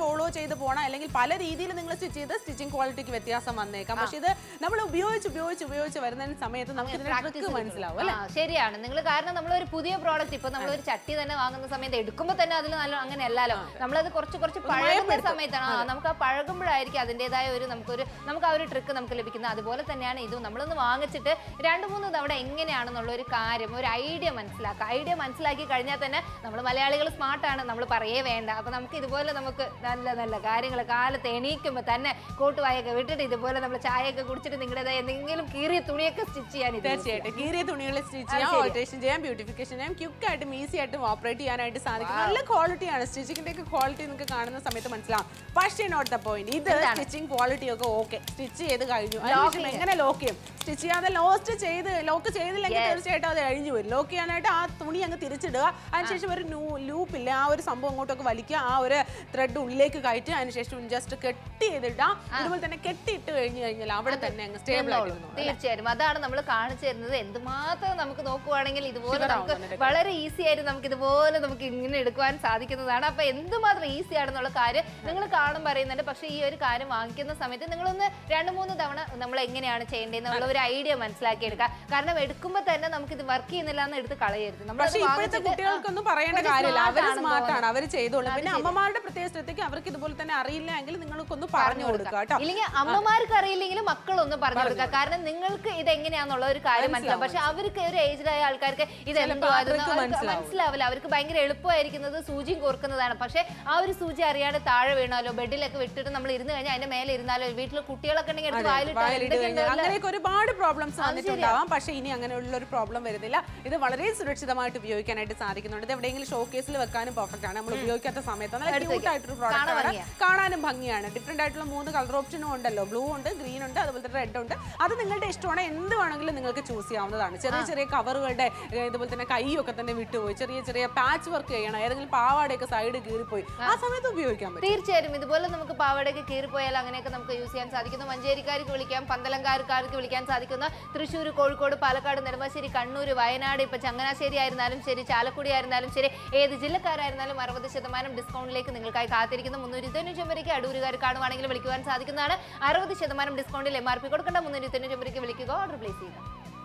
ഫോളോ ചെയ്ത് പോകണം, അല്ലെങ്കിൽ പല രീതിയിൽ നിങ്ങൾ സ്റ്റിച്ച് ചെയ്ത് സ്റ്റിച്ചിങ് ക്വാളിറ്റിക്ക് വ്യത്യാസം വന്നേക്കാം. പക്ഷെ ഇത് നമ്മൾ ഉപയോഗിച്ച് ഉപയോഗിച്ച് ഉപയോഗിച്ച് വരുന്ന സമയത്ത് നമുക്ക് ഇതിന്റെ ട്രിക്ക് മനസ്സിലാവും അല്ലേ? ശരിയാണ് നിങ്ങൾ. കാരണം നമ്മളൊരു പുതിയ പ്രോഡക്റ്റ് ഇപ്പൊ നമ്മളൊരു ചട്ടി തന്നെ വാങ്ങുന്ന സമയത്ത് എടുക്കുമ്പോൾ തന്നെ അതിൽ നല്ല അങ്ങനെ അല്ലല്ലോ, നമ്മളത് കുറച്ച് കുറച്ച് പഴകുന്ന സമയത്താണ് നമുക്ക് ആ പഴകുമ്പോഴായിരിക്കും അതിൻ്റെതായ ഒരു നമുക്കൊരു നമുക്ക് ആ ഒരു ട്രിക്ക് നമുക്ക് ലഭിക്കുന്നത്. അതുപോലെ തന്നെയാണ് ഇതും. നമ്മളൊന്ന് വാങ്ങിച്ചിട്ട് രണ്ട് മൂന്ന് തവണ എങ്ങനെയാണെന്നുള്ള ഒരു കാര്യം ഒരു ഐഡിയ മനസ്സിലാക്കുക. ഐഡിയ മനസ്സിലാക്കി കഴിഞ്ഞാൽ തന്നെ നമ്മൾ മലയാളികൾ സ്മാർട്ടാണ്, നമ്മൾ പറയേ വേണ്ട. അപ്പൊ നമുക്ക് ഇതുപോലെ നമുക്ക് നല്ല നല്ല കാര്യങ്ങൾ കാലത്ത് എണീക്കുമ്പോൾ തന്നെ കോട്ടുവായൊക്കെ വിട്ടിട്ട് ഇതുപോലെ നമ്മൾ ചായയൊക്കെ കുടിച്ചിട്ട് നിങ്ങളുടേതായ എന്തെങ്കിലും കീറിയ തുണിയൊക്കെ സ്റ്റിച്ച് ചെയ്യാൻ. തീർച്ചയായിട്ടും കീറിയ തുണികൾ സ്റ്റിച്ച് ചെയ്യാം, ഓൾട്രേഷൻ ചെയ്യാം, ബ്യൂട്ടിഫിക്കേഷൻ ചെയ്യാം, ക്വിക്ക് ആയിട്ടും ഈസി ആയിട്ടും ഓപ്പറേറ്റ് ചെയ്യാനായിട്ട് സാധിക്കും. നല്ല ക്വാളിറ്റിയാണ്. സ്റ്റിച്ചിങ്ങിന്റെ ഒക്കെ ക്വാളിറ്റി നിങ്ങൾക്ക് കാണുന്ന സമയത്ത് മനസ്സിലാവും. പക്ഷേ നോട്ട് ദ പോയിന്റ്, ഇത് സ്റ്റിച്ചിങ് ക്വാളിറ്റി ഒക്കെ ഓക്കെ, സ്റ്റിച്ച് ചെയ്ത് കഴിഞ്ഞു, അതിനുശേഷം എങ്ങനെ ലോക്ക് ചെയ്യും? സ്റ്റിച്ച് ചെയ്യാതെ ലോസ്റ്റ് ചെയ്ത് ലോക്ക് ചെയ്തില്ലെങ്കിൽ തീർച്ചയായിട്ടും അത് അഴിഞ്ഞു വരും. ലോക്ക് ചെയ്യാനായിട്ട് ആ തുണി അങ്ങ് തിരിച്ചിടുക, അതിനുശേഷം ഒരു ലൂപ്പില്ല ആ ഒരു സംഭവം അങ്ങോട്ടൊക്കെ വലിക്കുക, ആ ഒരു ത്രെഡ് ഉള്ളിലേക്ക് കയറ്റി അതിനുശേഷം ജസ്റ്റ് കെട്ടി ചെയ്തിടാം. അതുപോലെ തന്നെ കെട്ടിയിട്ട് കഴിഞ്ഞു കഴിഞ്ഞാൽ അവിടെ തന്നെ അങ്ങ് സ്റ്റേബിൾ ആയിട്ട്. തീർച്ചയായും അതാണ് നമ്മൾ കാണിച്ചു തരുന്നത്. എന്തുമാത്രം നമുക്ക് നോക്കുവാണെങ്കിൽ ഇതുപോലെ നമുക്ക് വളരെ ഈസി ആയിട്ട് നമുക്ക് ഇതുപോലെ നമുക്ക് ഇങ്ങനെ എടുക്കുവാൻ സാധിക്കുന്നതാണ്. അപ്പൊ എന്തുമാത്രം ഈസി ആണെന്നുള്ള കാര്യം നിങ്ങൾ കാണും പറയുന്നുണ്ട്. പക്ഷെ ഈ ഒരു കാര്യം വാങ്ങിക്കുന്ന സമയത്ത് നിങ്ങളൊന്ന് രണ്ട് മൂന്ന് തവണ നമ്മൾ എങ്ങനെയാണ് ചെയ്യേണ്ടതെന്നുള്ള ഒരു ഐഡിയ മനസ്സിലാക്കി എടുക്കുക. കാരണം എടുക്കുമ്പോൾ തന്നെ നമുക്ക് ഇത് വർക്ക് ചെയ്യുന്നില്ല എന്ന് എടുത്ത് കളയരുത്. കുട്ടികൾക്കൊന്നും പറയേണ്ട കാര്യമില്ല, അവർ സ്മാർട്ടാണ്, അവർ ചെയ്തോളും. പിന്നെ അമ്മമാരുടെ പ്രത്യേക ശ്രദ്ധയ്ക്ക് അവർക്ക് ഇതുപോലെ തന്നെ അറിയില്ല എങ്കിൽ നിങ്ങൾക്കൊന്ന് പറഞ്ഞു കൊടുക്കുക കേട്ടോ. ഇല്ലെങ്കിൽ അമ്മമാർക്ക് അറിയില്ലെങ്കിലും മക്കളൊന്ന് പറഞ്ഞു കൊടുക്കുക. കാരണം നിങ്ങൾക്ക് ഇത് എങ്ങനെയാണെന്നുള്ള ഒരു കാര്യം മനസ്സിലാവും. പക്ഷെ അവർക്ക് ഒരു ഏജ്ഡായ ആൾക്കാർക്ക് ഇത് മനസ്സിലാവില്ല. അവർക്ക് ഭയങ്കര എളുപ്പമായിരിക്കുന്നത് സൂചിയും കോർക്കുന്നതാണ്. പക്ഷെ ആ ഒരു സൂചി അറിയാതെ താഴെ വീണാലോ ബെഡിലൊക്കെ വിട്ടിട്ട് നമ്മൾ ഇരുന്ന് കഴിഞ്ഞാൽ അതിന്റെ മേലെ ഇരുന്നാലോ വീട്ടിൽ കുട്ടികളൊക്കെ ഉണ്ടെങ്കിൽ എടുത്ത് വായിലിട്ട് അങ്ങനെയൊക്കെ ഒരുപാട് പ്രോബ്ലംസ് വന്നിട്ടുണ്ടാവാം. പക്ഷെ ഇനി അങ്ങനെയുള്ള ഒരു പ്രോബ്ലം വരുന്നില്ല. ഇത് വളരെ സുരക്ഷിതമായിട്ട് ഉപയോഗിക്കാനായിട്ട് സാധിക്കുന്നുണ്ട്. ഇത് എവിടെയെങ്കിലും ഷോക്കേസിൽ വെക്കാനും പെർഫെക്റ്റ് ആണ്. നമ്മൾ ഉപയോഗിക്കാത്ത സമയത്ത് നല്ല ക്യൂട്ട് ആയിട്ടൊരു പ്രോഡക്റ്റ് ആണ്, കാണാനും ഭംഗിയാണ്. ഡിഫറെന്റ് ആയിട്ടുള്ള മൂന്ന് കളർ ഓപ്ഷനും ഉണ്ടല്ലോ, ബ്ലൂ ഉണ്ട്, ഗ്രീൻ ഉണ്ട്, അതുപോലെ റെഡ് ഉണ്ട്. അത് നിങ്ങളുടെ ഇഷ്ടമാണ്, എന്ത് വേണമെങ്കിലും നിങ്ങൾക്ക് ചൂസ് ചെയ്യാവുന്നതാണ്. ചെറിയ ചെറിയ കവറുകളുടെ ഇതുപോലെ തന്നെ കൈയൊക്കെ തന്നെ വിട്ടുപോയി, ചെറിയ ചെറിയ പാച്ച് വർക്ക് ചെയ്യണം, ഏതെങ്കിലും പാവാടയൊക്കെ സൈഡ് കീറിപ്പോയി, ആ സമയത്ത് ഉപയോഗിക്കാൻ പറ്റും. തീർച്ചയായും ഇതുപോലെ നമുക്ക് പാവാടയൊക്കെ കീറിപ്പോയാൽ അങ്ങനെയൊക്കെ നമുക്ക് യൂസ് ചെയ്യാൻ സാധിക്കുന്നു. മഞ്ചേരിക്കാർക്ക് വിളിക്കാം, പന്തലംകാർക്കാർക്ക് വിളിക്കാൻ സാധിക്കുന്ന തൃശ്ശൂർ, കോഴിക്കോട്, പാലക്കാട്, നെടുമ്പാശ്ശേരി, കണ്ണൂർ, വയനാട്, ഇപ്പൊ ചങ്ങനാശ്ശേരി ആയിരുന്നാലും ശരി, ചാലക്കുടി ആയിരുന്നാലും ശരി, ഏത് ജില്ലക്കാരായിരുന്നാലും അറുപത് ശതമാനം ഡിസ്കൗണ്ടിലേക്ക് നിങ്ങൾക്കായി കാത്തിരിക്കുന്നു. മുന്നൂറ്റി തൊണ്ണൂറ്റി ഒമ്പതിലേക്ക് അടൂരുകാർ കാണുവാണെങ്കിൽ വിളിക്കുവാൻ സാധിക്കുന്നതാണ്. അറുപത് ശതമാനം ഡിസ്കൗണ്ടിൽ എം ആർ പി കൊടുക്കേണ്ട മുന്നൂറ്റി തൊണ്ണൂറ്റി ഒമ്പതിലേക്ക് വിളിക്കുക, ഓർഡർ പ്ലേസ് ചെയ്യുക.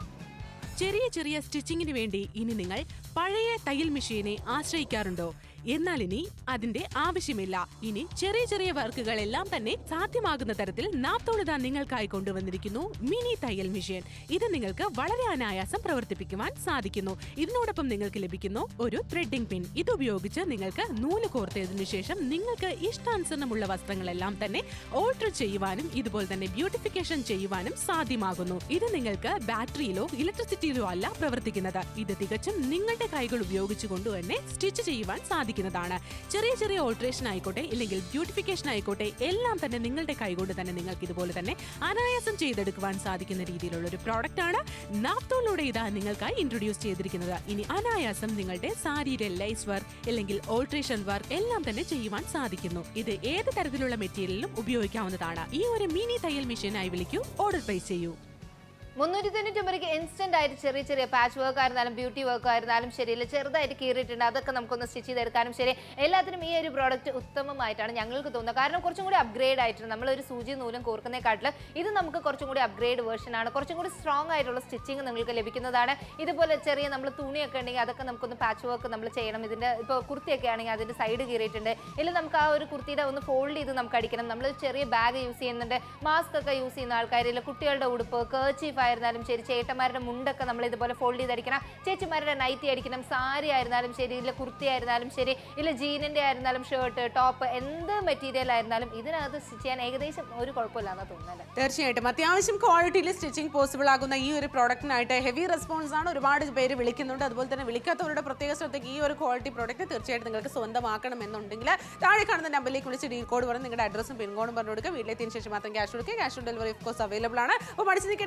ചെറിയ ചെറിയ സ്റ്റിച്ചിങ്ങിന് വേണ്ടി ഇനി നിങ്ങൾ പഴയ തയ്യൽ മെഷീനെ ആശ്രയിക്കാറുണ്ടോ? എന്നാൽ ഇനി അതിന്റെ ആവശ്യമില്ല. ഇനി ചെറിയ ചെറിയ വർക്കുകളെല്ലാം തന്നെ സാധ്യമാകുന്ന തരത്തിൽ നാത്തോടുതാൻ നിങ്ങൾക്കായി കൊണ്ടുവന്നിരിക്കുന്നു മിനി തയ്യൽ മെഷീൻ. ഇത് നിങ്ങൾക്ക് വളരെ അനായാസം പ്രവർത്തിപ്പിക്കുവാൻ സാധിക്കുന്നു. ഇതിനോടൊപ്പം നിങ്ങൾക്ക് ലഭിക്കുന്നു ഒരു ത്രെഡിംഗ് പിൻ. ഇത് ഉപയോഗിച്ച് നിങ്ങൾക്ക് നൂല് കോർത്തതിനു ശേഷം നിങ്ങൾക്ക് ഇഷ്ടാനുസരണമുള്ള വസ്ത്രങ്ങളെല്ലാം തന്നെ ഓൾട്ടർ ചെയ്യുവാനും ഇതുപോലെ തന്നെ ബ്യൂട്ടിഫിക്കേഷൻ ചെയ്യുവാനും സാധ്യമാകുന്നു. ഇത് നിങ്ങൾക്ക് ബാറ്ററിയിലോ ഇലക്ട്രിസിറ്റിയിലോ അല്ല പ്രവർത്തിക്കുന്നത്. ഇത് തികച്ചും നിങ്ങളുടെ കൈകൾ ഉപയോഗിച്ചുകൊണ്ട് തന്നെ സ്റ്റിച്ച് ചെയ്യുവാൻ സാധിക്കും. ചെറിയ ചെറിയ ഓൾട്രേഷൻ ആയിക്കോട്ടെ ഇല്ലെങ്കിൽ ബ്യൂട്ടിഫിക്കേഷൻ ആയിക്കോട്ടെ എല്ലാം തന്നെ നിങ്ങളുടെ കൈകൊണ്ട് തന്നെ നിങ്ങൾക്ക് ഇതുപോലെ തന്നെ അനായാസം ചെയ്തെടുക്കുവാൻ സാധിക്കുന്ന രീതിയിലുള്ള ഒരു പ്രോഡക്റ്റ് ആണ് നാപ്തോളിലൂടെ ഇതാ നിങ്ങൾക്കായി ഇൻട്രൊഡ്യൂസ് ചെയ്തിരിക്കുന്നത്. ഇനി അനായാസം നിങ്ങളുടെ സാരിയിലെ ലൈസ് വർക്ക് അല്ലെങ്കിൽ ഓൾട്രേഷൻ വർക്ക് എല്ലാം തന്നെ ചെയ്യുവാൻ സാധിക്കുന്നു. ഇത് ഏത് തരത്തിലുള്ള മെറ്റീരിയലിലും ഉപയോഗിക്കാവുന്നതാണ്. ഈ ഒരു മിനി തയ്യൽ മെഷീനായി വിളിക്കൂ, ഓർഡർ പ്ലേസ് ചെയ്യൂ. മുന്നൂറ്റി തൊണ്ണൂറ്റി ഒമ്പതിലേക്ക് ഇൻസ്റ്റന്റ് ആയിട്ട് ചെറിയ ചെറിയ പാച്ച് വർക്ക് ആയിരുന്നാലും ബ്യൂട്ടി വർക്ക് ആയിരുന്നാലും ശരിയില്ല, ചെറുതായിട്ട് കീറിയിട്ടുണ്ട്, അതൊക്കെ നമുക്കൊന്ന് സ്റ്റിച്ച് ചെയ്തെടുക്കാനും ശരി, എല്ലാത്തിനും ഈ ഒരു പ്രോഡക്റ്റ് ഉത്തമമായിട്ടാണ് ഞങ്ങൾക്ക് തോന്നുന്നത്. കാരണം കുറച്ചും കൂടി അപ്ഗ്രേഡ് ആയിട്ടുണ്ട്. നമ്മളൊരു സൂചി നൂലും കോർക്കുന്നതിനെക്കാട്ടിൽ ഇത് നമുക്ക് കുറച്ചും കൂടി അപ്ഗ്രേഡ് വേർഷൻ ആണ്. കുറച്ചും കൂടി സ്ട്രോങ് ആയിട്ടുള്ള സ്റ്റിച്ചിങ് നിങ്ങൾക്ക് ലഭിക്കുന്നതാണ്. ഇതുപോലെ ചെറിയ നമ്മൾ തുണിയൊക്കെ ഉണ്ടെങ്കിൽ അതൊക്കെ നമുക്കൊന്ന് പാച്ച് വർക്ക് നമ്മൾ ചെയ്യണം. ഇതിന്റെ ഇപ്പോൾ കുർത്തിയൊക്കെ ആണെങ്കിൽ അതിന്റെ സൈഡ് കീറിയിട്ടുണ്ട്, ഇല്ല നമുക്ക് ആ ഒരു കുർത്തിയുടെ ഒന്ന് ഫോൾഡ് ചെയ്ത് നമുക്ക് അടിക്കണം. നമ്മൾ ചെറിയ ബാഗ് യൂസ് ചെയ്യുന്നുണ്ട്, മാസ്ക് ഒക്കെ യൂസ് ചെയ്യുന്ന ആൾക്കാരില്ല, കുട്ടികളുടെ ഉടുപ്പ്, കർച്ചീഫ് ആയിരുന്നാലും ശരി, ചേട്ടന്മാരുടെ മുണ്ടൊക്കെ നമ്മൾ ഇതുപോലെ ഫോൾഡ് ചെയ്തടിക്കണം, ചേച്ചിമാരുടെ നൈറ്റി അടിക്കണം, സാരി ആയിരുന്നാലും ശരി, ഇല്ല കുർത്തി ആയിരുന്നാലും ശരി, ഇല്ല ജീനിന്റെ ആയിരുന്നാലും ഷർട്ട്, ടോപ്പ്, എന്ത് മെറ്റീരിയൽ ആയിരുന്നാലും ഇതിനകത്ത് സ്റ്റിച്ച് ചെയ്യാൻ ഏകദേശം ഒരു കുഴപ്പമില്ലാന്ന് തോന്നുന്നത്. തീർച്ചയായിട്ടും അത്യാവശ്യം ക്വാളിറ്റിയിൽ സ്റ്റിച്ചിങ് പോസിബിൾ ആകുന്ന ഈ ഒരു പ്രോഡക്റ്റിനായിട്ട് ഹെവി റെസ്പോൺസ് ആണ്. ഒരുപാട് പേര് വിളിക്കുന്നുണ്ട്. അതുപോലെ തന്നെ വിളിക്കാത്തവരുടെ പ്രത്യേക ശ്രദ്ധയ്ക്ക് ഈ ഒരു ക്വാളിറ്റി പ്രോഡക്റ്റ് തീർച്ചയായിട്ടും നിങ്ങൾക്ക് സ്വന്തമാക്കണം എന്നുണ്ടെങ്കിൽ താഴെ കാണുന്ന നമ്പറിലേക്ക് വിളിച്ച് ഡീൽ കോഡ് പറഞ്ഞ് നിങ്ങളുടെ അഡ്രസ്സും പിൻകോഡും പറഞ്ഞു കൊടുക്കുക. വീട്ടിലെത്തിയതിനു ശേഷം മാത്രം ക്യാഷ് കൊടുക്കുക. Cash on delivery of course available ആണ്. അപ്പോൾ പഠിച്ചു നിൽക്കേണ്ട കാര്യമില്ല.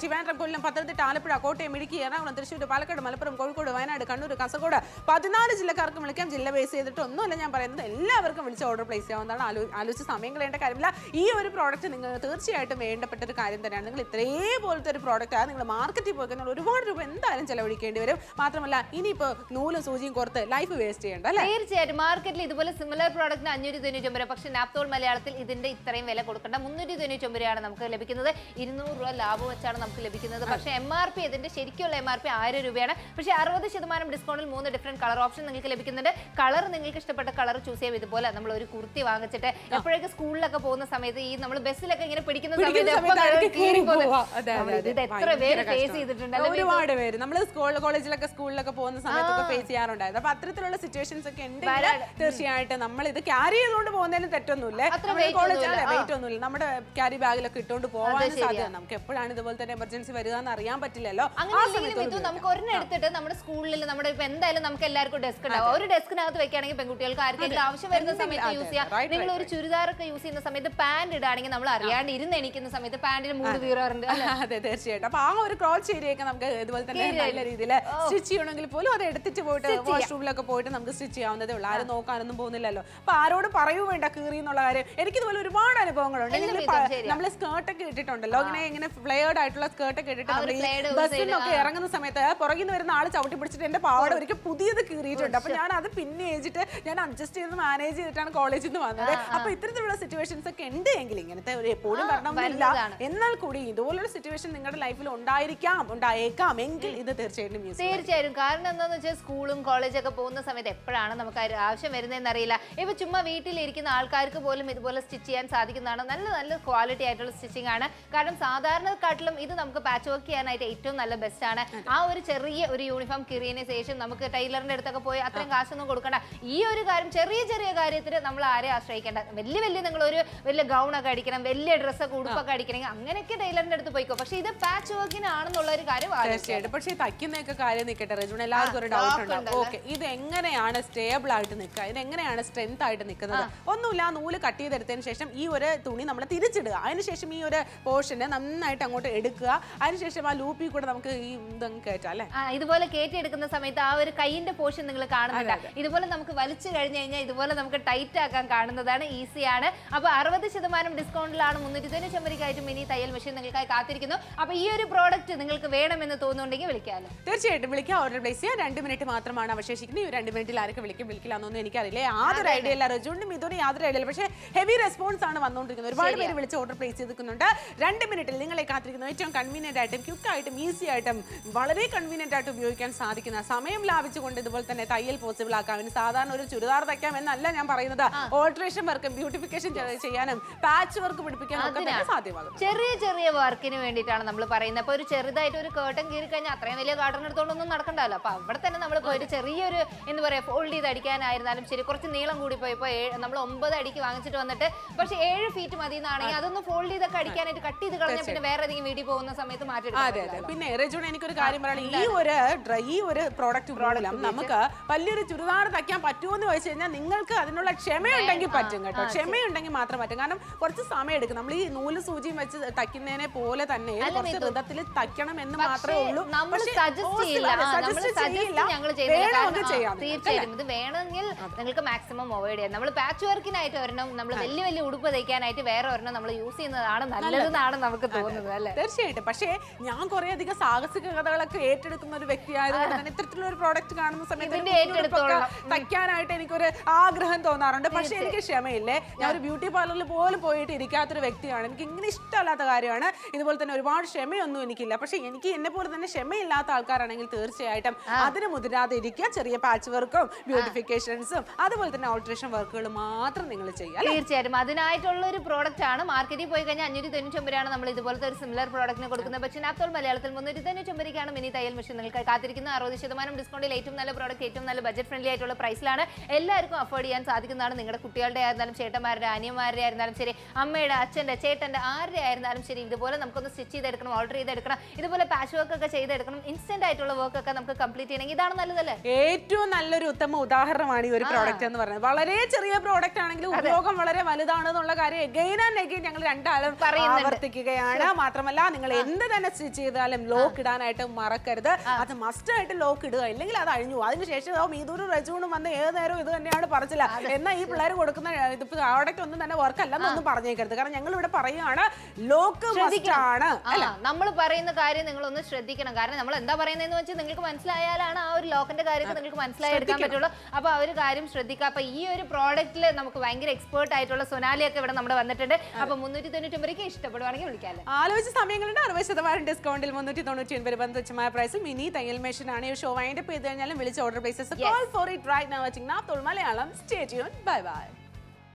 ട്രിവാൻഡ്രം, കൊല്ലം, പത്തനംതിട്ട, ആലപ്പുഴ, കോട്ടയം, ഇടുക്കി, എറണാകുളം, തൃശ്ശൂർ, പാലക്കാട്, മലപ്പുറം, കോഴിക്കോട്, വയനാട്, കണ്ണൂർ, കാസർഗോഡ് പതിനാല് ജില്ലക്കാർക്കും വിളിക്കാം. ജില്ല ബേസ് ചെയ്തിട്ട് ഒന്നുമല്ല ഞാൻ പറയുന്നത്, എല്ലാവർക്കും വിളിച്ച് ഓർഡർ പ്ലേസ് ചെയ്യാവുന്നതാണ്. ആലോ ആലോചിച്ച് സമയം കളയേണ്ട കാര്യമില്ല. ഈ ഒരു പ്രോഡക്റ്റ് നിങ്ങൾ തീർച്ചയായിട്ടും വേണ്ടപ്പെട്ട ഒരു കാര്യം തന്നെയാണ്. നിങ്ങൾ ഇതേപോലത്തെ ഒരു പ്രോഡക്റ്റ് ആണ് നിങ്ങൾ മാർക്കറ്റിൽ പോയി കഴിഞ്ഞാൽ ഒരുപാട് രൂപ എന്തായാലും ചെലവഴിക്കേണ്ടി വരും. മാത്രമല്ല ഇനിയിപ്പോൾ നൂലും സൂചിയും കുറത്ത് ലൈഫ് വേസ്റ്റ് ചെയ്യേണ്ട അല്ലേ? തീർച്ചയായിട്ടും മാർക്കറ്റിൽ ഇതുപോലെ സിമിലർ പ്രോഡക്റ്റിന് അഞ്ഞൂറ്റി തൊണ്ണൂറ്റി ഒമ്പത്, പക്ഷേ നാപ്തോൾ മലയാളത്തിൽ ഇതിന്റെ ഇത്രയും വില കൊടുക്കേണ്ട മുന്നൂറ്റി തൊണ്ണൂറ്റി ഒമ്പതാണ് നമുക്ക് ലഭിക്കുന്നത്. ഇരുന്നൂറ് രൂപ ലാഭം വെച്ചാണ് നമുക്ക് ലഭിക്കുന്നത്. പക്ഷേ എം ആർ പി ഇതിന്റെ ശരിക്കുള്ള എം ആർ പി ആയിരം രൂപയാണ്. പക്ഷേ അറുപത് ശതമാനം ഡിസ്കൗണ്ടിൽ മൂന്ന് ഡിഫറെന്റ് കളർ ഓപ്ഷൻ നിങ്ങൾക്ക് ലഭിക്കുന്നുണ്ട്. കളർ നിങ്ങൾക്ക് ഇഷ്ടപ്പെട്ട കളർ ചൂസ് ചെയ്യാം. ഇതുപോലെ നമ്മൾ ഒരു കുർത്തി വാങ്ങിച്ചിട്ട് എപ്പോഴൊക്കെ സ്കൂളിലൊക്കെ പോകുന്ന സമയത്ത് ഈ നമ്മൾ ബസ്സിലൊക്കെ ഇങ്ങനെ പിടിക്കുന്ന സമയത്ത് എത്ര പേര് ഫേസ് ചെയ്തിട്ടുണ്ട്. ഒരുപാട് പേര് നമ്മൾ സ്കൂൾ കോളേജിലൊക്കെ സ്കൂളിലൊക്കെ പോകുന്ന സമയത്തൊക്കെ ഫേസ് ചെയ്യാറുണ്ടായിരുന്നു. അപ്പൊ അത്തരത്തിലുള്ള സിറ്റുവേഷൻസ് ഒക്കെ ഉണ്ടെങ്കിൽ തീർച്ചയായിട്ടും നമ്മൾ ഇത് ക്യാരി ചെയ്തുകൊണ്ട് പോകുന്നതിന് തെറ്റൊന്നുമില്ല. കോളേജിലെ വെയിറ്റ് ഒന്നുമില്ല, നമ്മുടെ ക്യാരി ബാഗിലൊക്കെ ഇട്ടുകൊണ്ട് പോകാൻ സാധ്യത. നമുക്ക് എപ്പോഴാണ് ഇതുപോലെ തന്നെ എമർജൻസി വരിക എന്ന് അറിയാൻ പറ്റില്ലല്ലോ. നമുക്ക് ഒരെണ്ണം എടുത്തിട്ട് നമ്മുടെ സ്കൂളിൽ നമ്മുടെ ഇപ്പൊ എന്തായാലും നമുക്ക് എല്ലാവർക്കും ഡെസ്ക് ഉണ്ടാവും. ഒരു ഡെസ്കിനകത്ത് വെക്കുകയാണെങ്കിൽ പെൺകുട്ടികൾക്ക് ആർക്കെങ്കിലും ആവശ്യം വരുന്ന സമയത്ത് യൂസ് ചെയ്യാം. നിങ്ങൾ ഒരു ചുരിദാറൊക്കെ യൂസ് ചെയ്യുന്ന സമയത്ത് പാന്റ് ഇടുകയാണെങ്കിൽ നമ്മൾ അറിയാണ്ട് ഇരുന്ന് എണീക്കുന്ന സമയത്ത് പാന്റിന് മൂട് വീറാറുണ്ട്. അതെ തീർച്ചയായിട്ടും. അപ്പൊ ആ ഒരു ക്രോച്ച് ഏരിയയൊക്കെ നമുക്ക് ഇതുപോലെ തന്നെ നല്ല രീതിയിൽ സ്റ്റിച്ച് ചെയ്യണമെങ്കിൽ പോലും അത് എടുത്തിട്ട് പോയിട്ട് വാഷ്റൂമിലൊക്കെ പോയിട്ട് നമുക്ക് സ്റ്റിച്ച് ചെയ്യാവുന്നതേ ഉള്ളൂ. ആരും നോക്കാനൊന്നും പോകുന്നില്ലല്ലോ. അപ്പൊ ആരോട് പറയൂ വേണ്ട കീറി എന്നുള്ള കാര്യം. എനിക്ക് ഇതുപോലെ ഒരുപാട് അനുഭവങ്ങളുണ്ട്. നമ്മൾ സ്കേർട്ടൊക്കെ ഇട്ടിട്ടുണ്ടല്ലോ, ഇങ്ങനെ ഇങ്ങനെ ഫ്ലെയർഡ് ആയിട്ടുള്ള സ്കേർട്ടൊക്കെ ഇട്ടിട്ട് നമ്മൾ ഈ ബസ്സിനൊക്കെ ഇറങ്ങുന്ന സമയത്ത് പുറകിൽ നിന്ന് വരുന്ന ആള് ചവിട്ടി പിടിച്ചിട്ട് എന്റെ പാവട ഒരിക്കൽ പുതിയത് കീറിയിട്ടുണ്ട്. അപ്പൊ ഞാൻ അത് പിന്നെ ഏജിട്ട് ഞാൻ അഡ്ജസ്റ്റ് ചെയ്ത് മാനേജ് ചെയ്തിട്ടാണ് കോളേജിൽ നിന്ന് വന്നത്. അപ്പൊ ഇത്തരത്തിലുള്ള സിറ്റുവേഷൻസ് ഒക്കെ ഉണ്ട് എങ്കിൽ ഇങ്ങനത്തെ ഒരു എപ്പോഴും വരണമെന്നില്ല, എന്നാൽ കൂടി ഇതുപോലൊരു സിറ്റുവേഷൻ നിങ്ങളുടെ ലൈഫിൽ ഉണ്ടായിരിക്കാം ഉണ്ടായേക്കാം എങ്കിൽ ഇത് തീർച്ചയായിട്ടും തീർച്ചയായും. കാരണം എന്താണെന്ന് വെച്ചാൽ സ്കൂളും കോളേജൊക്കെ പോകുന്ന സമയത്ത് എപ്പോഴാണ് നമുക്ക് ആവശ്യം വരുന്നതെന്ന് അറിയില്ല. ഇപ്പൊ ചുമ്മാ വീട്ടിലിരിക്കുന്ന ആൾക്കാർക്ക് പോലും ഇതുപോലെ സ്റ്റിച്ച് ചെയ്യാൻ സാധിക്കുന്നതാണ്. നല്ല നല്ല ക്വാളിറ്റി ആയിട്ടുള്ള സ്റ്റിച്ചിങ് ആണ്. കാരണം സാധാരണക്കാട്ടിലും ഇത് നമുക്ക് പാച്ച് വർക്ക് ചെയ്യാനായിട്ട് ഏറ്റവും നല്ല ബെസ്റ്റ് ആണ്. ആ ഒരു ചെറിയ ഒരു യൂണിഫോം കിറിയതിന് ശേഷം നമുക്ക് ടൈലറിന്റെ അടുത്തൊക്കെ പോയി അത്രയും കാശൊന്നും കൊടുക്കണ്ട. ഈ ഒരു കാര്യം ചെറിയ ചെറിയ കാര്യത്തിൽ നമ്മൾ ആരെ ആശ്രയിക്കേണ്ട. വലിയ വലിയ നിങ്ങൾ ഒരു വലിയ ഗൗൺ ഒക്കെ അടിക്കണം, വലിയ ഡ്രസ്സൊക്കെ ഉടുപ്പൊക്കെ അടിക്കണമെങ്കിൽ അങ്ങനെയൊക്കെ ടൈലറിന്റെ അടുത്ത് പോയിക്കോ. പക്ഷെ ഇത് പാച്ച് വർക്കിനാണെന്നുള്ള ഒരു കാര്യം തീർച്ചയായിട്ടും. പക്ഷേ തയ്ക്കുന്നൊക്കെ കാര്യം നിൽക്കട്ടെ റജുന, എല്ലാവർക്കും ഒരു ഡൗട്ട് ഉണ്ട്. ഓക്കെ, ഇത് എങ്ങനെയാണ് സ്റ്റേബിൾ ആയിട്ട് നിൽക്കുക, ഇത് എങ്ങനെയാണ് സ്ട്രെങ്ത് ആയിട്ട് നിൽക്കുന്നത്? ഒന്നുമില്ല, നൂല് കട്ട് ചെയ്തെടുത്തതിന് ശേഷം ഈ ഒരു തുണി നമ്മൾ തിരിച്ചിടുക. അതിനുശേഷം ഈ ഒരു പോർഷനെ നന്നായിട്ട് അങ്ങോട്ട് എടുക്കുക. അതിനുശേഷം ആ ലൂപ്പിൽ കൂടെ നമുക്ക് ഈ ഇതങ്ങ് കയറ്റാം അല്ലെ? ഇതുപോലെ കയറ്റി എടുക്കുന്ന സമയത്ത് ആ ഒരു കൈയിന്റെ പോർഷൻ നിങ്ങൾ കാണുന്നില്ല. ഇതുപോലെ നമുക്ക് വലിച്ചു കഴിഞ്ഞു കഴിഞ്ഞാൽ ഇതുപോലെ നമുക്ക് ടൈറ്റ് ആക്കാൻ കാണുന്നതാണ്. ഈസിയാണ്. അപ്പൊ അറുപത് ശതമാനം ഡിസ്കൗണ്ടിലാണ് മുന്നൂറ്റി തൊണ്ണൂറ്റി ഒമ്പതിനായിട്ടും മിനി തയ്യൽ മെഷീൻ നിങ്ങൾക്കായി കാത്തിരിക്കുന്നു. അപ്പൊ ഈ ഒരു പ്രോഡക്റ്റ് നിങ്ങൾക്ക് വേണമെന്ന് തോന്നുന്നുണ്ടെങ്കിൽ വിളിക്കാമല്ലോ. തീർച്ചയായിട്ടും വിളിക്കാം. ഓർഡർ പ്ലേസ് ചെയ്യാൻ രണ്ട് മിനിറ്റ് മാത്രമാണ് അവശേഷിക്കുന്നത്. ഈ രണ്ട് മിനിറ്റിൽ ആരൊക്കെ വിളിക്കും വിളിക്കില്ല എന്നൊന്നും എനിക്കറിയില്ല. യാതൊരു ഐഡിയ ഇല്ല. റജുണ്ടും ഇതൊന്നും യാതൊരു ഐഡിയ ഇല്ല. പക്ഷേ ഹെവി റെസ്പോൺസ് ആണ് വന്നുകൊണ്ടിരിക്കുന്നത്. ഒരുപാട് പേര് വിളിച്ച് ഓർഡർ പ്ലേസ് ചെയ്തിരിക്കുന്നുണ്ട്. രണ്ട് മിനിറ്റിൽ നിങ്ങളെ കാത്തിരിക്കുന്നു ഏറ്റവും കൺവീനിയന്റ് ആയിട്ടും ക്വിക്ക് ആയിട്ടും ഈസി ആയിട്ടും വളരെ കൺവീനിയന്റ് ആയിട്ട് ഉപയോഗിക്കാൻ സാധിക്കുന്ന, സമയം ലാഭിച്ചുകൊണ്ട് ഇതുപോലെ തന്നെ തയ്യൽ പോസിബിൾ ആക്കാം. സാധാരണ ഒരു ചുരിദാർ തയ്ക്കാം എന്നല്ല ഞാൻ പറയുന്നത്. ഓൾട്രേഷൻ വർക്കും ബ്യൂട്ടിഫിക്കേഷൻ ചെയ്യാനും പാച്ച് വർക്ക് പിടിപ്പിക്കാനും ഒക്കെ സാധ്യമാകും. ചെറിയ ചെറിയ വർക്കിന് വേണ്ടിയിട്ടാണ് നമ്മൾ പറയുന്നത്. അപ്പൊ ഒരു ചെറുതായിട്ട് ഒരു കേട്ടൻ കീറി കഴിഞ്ഞാൽ അത്രയും വലിയ കാർട്ടൺ എടുത്തോണ്ടൊന്നും നടക്കണ്ടല്ലോ. അപ്പൊ അവിടെ തന്നെ നമ്മൾ ഒരു ചെറിയൊരു എന്താ പറയാ ഫോൾഡ് ചെയ്ത് അടിക്കാനായിരുന്നാലും ശരി, കുറച്ച് നീളം കൂടി പോയപ്പോ നമ്മൾ ഒമ്പത് അടിക്ക് വാങ്ങിച്ചിട്ട് വന്നിട്ട് പക്ഷെ ഏഴ് ഫീറ്റ് മതി എന്നാണെങ്കിൽ അതൊന്ന് ഫോൾഡ് ചെയ്തൊക്കെ അടിക്കാനായിട്ട് കട്ട് ചെയ്ത് കളഞ്ഞാൽ പിന്നെ വേറെ ഏതെങ്കിലും വീട്ടിൽ പോകുന്ന സമയത്ത് മാറ്റി. പിന്നെ റജുണ എനിക്കൊരു കാര്യം പറയാം. ഈ ഒരു ഈ ഒരു പ്രോഡക്റ്റ് പ്രോഡക്റ്റ് നമുക്ക് വലിയൊരു ചുരിദാർ തയ്ക്കാൻ പറ്റുമോ എന്ന് ചോദിച്ചു കഴിഞ്ഞാൽ നിങ്ങൾക്ക് അതിനുള്ള ക്ഷമയുണ്ടെങ്കിൽ പറ്റും കേട്ടോ. ക്ഷമയുണ്ടെങ്കിൽ മാത്രം പറ്റും. കാരണം കുറച്ച് സമയം എടുക്കും. നമ്മൾ ഈ നൂല് സൂചിയും വെച്ച് തയ്ക്കുന്നതിനെ പോലെ തന്നെ കുറച്ച് വൃത്തത്തിൽ തയ്ക്കണം എന്ന് മാത്രമേ ഉള്ളൂ. തീർച്ചയായും ഇത് വേണമെങ്കിൽ നിങ്ങൾക്ക് മാക്സിമം അവോയ്ഡ് ചെയ്യാം. നമ്മൾ പാച്ച് വർക്കിനായിട്ട് ഒരെണ്ണം നമ്മൾ വലിയ വലിയ ഉടുപ്പ് തയ്ക്കാനായിട്ട് വേറെ ഒരെണ്ണം നമ്മൾ യൂസ് ചെയ്യുന്നതാണ് നല്ലതെന്നാണ് നമുക്ക് തോന്നുന്നത് അല്ലേ? തീർച്ചയായിട്ടും. പക്ഷേ ഞാൻ കുറെ അധികം സാഹസിക കഥകളൊക്കെ ഏറ്റെടുക്കുന്ന ഒരു വ്യക്തിയായതുകൊണ്ട് തന്നെ ഇത്തരത്തിലുള്ള ഒരു പ്രോഡക്റ്റ് കാണുന്ന സമയത്ത് തയ്ക്കാനായിട്ട് എനിക്കൊരു ആഗ്രഹം തോന്നാറുണ്ട്. പക്ഷെ എനിക്ക് ക്ഷമയില്ലേ. ഞാൻ ഒരു ബ്യൂട്ടി പാർലറിൽ പോലും പോയിട്ട് ഇരിക്കാത്തൊരു വ്യക്തിയാണ്. എനിക്ക് ഇങ്ങനെ ഇഷ്ടമല്ലാത്ത കാര്യമാണ്. ഇതുപോലെ തന്നെ ഒരുപാട് ക്ഷമയൊന്നും എനിക്കില്ല. പക്ഷെ എനിക്ക് എന്നെ പോലെ തന്നെ ക്ഷമയില്ലാത്ത ആൾക്കാരാണെങ്കിൽ തീർച്ചയായിട്ടും അതിന് മുതിരാതെ ഇരിക്കുക. ചെറിയ പാച്ച് വർക്കും ബ്യൂട്ടിഫിക്കേഷൻസും അതുപോലെ തന്നെ ഓൾട്രേഷൻ വർക്കുകൾ മാത്രം നിങ്ങൾ ചെയ്യുക. തീർച്ചയായിട്ടും അതിനായിട്ടുള്ള ഒരു പ്രോഡക്റ്റ് ആണ്. മാർക്കറ്റിൽ പോയി കഴിഞ്ഞാൽ അഞ്ഞൂറ്റി തൊണ്ണൂറ്റി ഒമ്പതാണ് നമ്മൾ ഇതുപോലത്തെ ഒരു സിമിലർ പ്രോഡക്റ്റിന് കൊടുക്കുന്നത്. പക്ഷേ നാപ്തോൾ മലയാളത്തിൽ മുന്നൂറ്റി തൊണ്ണൂറ്റി ഒമ്പതിനാണ് മിനി തയ്യൽ മെഷീൻ നിങ്ങൾക്ക് കാത്തിരിക്കുന്നത്. അറുപത് ശതമാനം ഡിസ്കൗണ്ടിൽ ഏറ്റവും നല്ല പ്രോഡക്റ്റ് ഏറ്റവും നല്ല ബഡ്ജറ്റ് ഫ്രണ്ട്ലി ആയിട്ടുള്ള പ്രൈസിലാണ് എല്ലാവർക്കും അഫോർഡ് ചെയ്യാൻ സാധിക്കുന്നതാണ്. നിങ്ങളുടെ കുട്ടികളുടെ ആയിരുന്നാലും ചേട്ടന്മാരുടെ അനിയന്മാരുടെ ആയിരുന്നാലും ശരി, അമ്മയുടെ അച്ഛൻ്റെ ചേട്ടൻ്റെ ആരുടെ ആയിരുന്നാലും ശരി, ഇതുപോലെ നമുക്കൊന്ന് സ്റ്റിച്ച് ചെയ്തെടുക്കണം, ഓർഡർ ചെയ്തെടുക്കണം, ഇതുപോലെ പാച്ച് വർക്ക് ഒക്കെ ചെയ്തെടുക്കണം. ഇൻസ്റ്റന്റ് ആയിട്ടുള്ള വർക്ക് ഒക്കെ നമുക്ക് കംപ്ലീറ്റ് ചെയ്യണമെങ്കിൽ ഇതാണ് നല്ലതല്ലേ? ഏറ്റവും നല്ലൊരു ഉത്തമ ഉദാഹരണമാണ് ഈ ഒരു പ്രോഡക്റ്റ് എന്ന് പറയുന്നത്. വളരെ ചെറിയ പ്രോഡക്റ്റ് ആണെങ്കിലും ഉപയോഗം വളരെ വലുതാണെന്നുള്ള കാര്യം എഗൈൻ ആൻഡ് എഗൈൻ ഞങ്ങൾ രണ്ടാളും ആവർത്തിക്കുകയാണ്. മാത്രമല്ല നിങ്ങൾ എന്ത് തന്നെ സ്റ്റിച്ച് ചെയ്താലും ലോക്ക് ഇടാനായിട്ട് മറക്കരുത്. അത് മസ്റ്റ് ആയിട്ട് ലോക്ക് ഇടുക, ഇല്ലെങ്കിൽ അത് അഴിഞ്ഞു. അതിനുശേഷം മീദൂരും റജൂണും വന്ന് ഏത് നേരവും ഇത് തന്നെയാണ് പറച്ചില്ല. എന്നാൽ ഈ പിള്ളേർ കൊടുക്കുന്ന ഇതിപ്പോ അവിടേക്ക് ഒന്നും തന്നെ വർക്ക് അല്ലെന്നൊന്നും പറഞ്ഞേക്കരുത്. കാരണം ഞങ്ങൾ ഇവിടെ പറയുകയാണ് ലോക്ക് മസ്റ്റ് ആണ്. നമ്മൾ പറയുന്ന കാര്യം നിങ്ങൾ ഒന്ന് ശ്രദ്ധിക്കണം. കാരണം നമ്മൾ എന്താ പറയുന്നതെന്ന് വെച്ചാൽ നിങ്ങൾക്ക് മനസ്സിലായാലാണ് ആ ഒരു ലോക്കിന്റെ കാര്യത്തിൽ നിങ്ങൾക്ക് മനസ്സിലായി എടുക്കാൻ പറ്റുള്ളൂ. അപ്പൊ ആ ഒരു കാര്യം ശ്രദ്ധിക്കുക. അപ്പൊ ഈ ഒരു പ്രോഡക്റ്റിൽ നമുക്ക് ഭയങ്കര എക്സ്പേർട്ട് ആയിട്ടുള്ള സൊനാലിയൊക്കെ ഇവിടെ നമ്മുടെ വന്നിട്ടുണ്ട്. അപ്പൊ മുന്നൂറ്റി തൊണ്ണൂറ്റി ഒമ്പതിലേക്ക് ഇഷ്ടപ്പെടുവാണെങ്കിൽ വിളിക്കാമല്ലോ. ആലോചിച്ച സമയങ്ങളുണ്ട്. അറുപത് ശതമാനം ഡിസ്കൗണ്ടിൽ മുന്നൂറ്റി തൊണ്ണൂറ്റി ഒൻപത് രൂപ തുച്ഛമായ പ്രൈസിൽ മിനി തയ്യൽ മെഷീൻ ആണ്. ഈ ഷോ വൈൻഡപ്പ് ചെയ്ത് കഴിഞ്ഞാലും വിളിച്ച് order places. Call for it right now. Watching നാത്തോൾ Malayalam. Stay tuned. Bye by.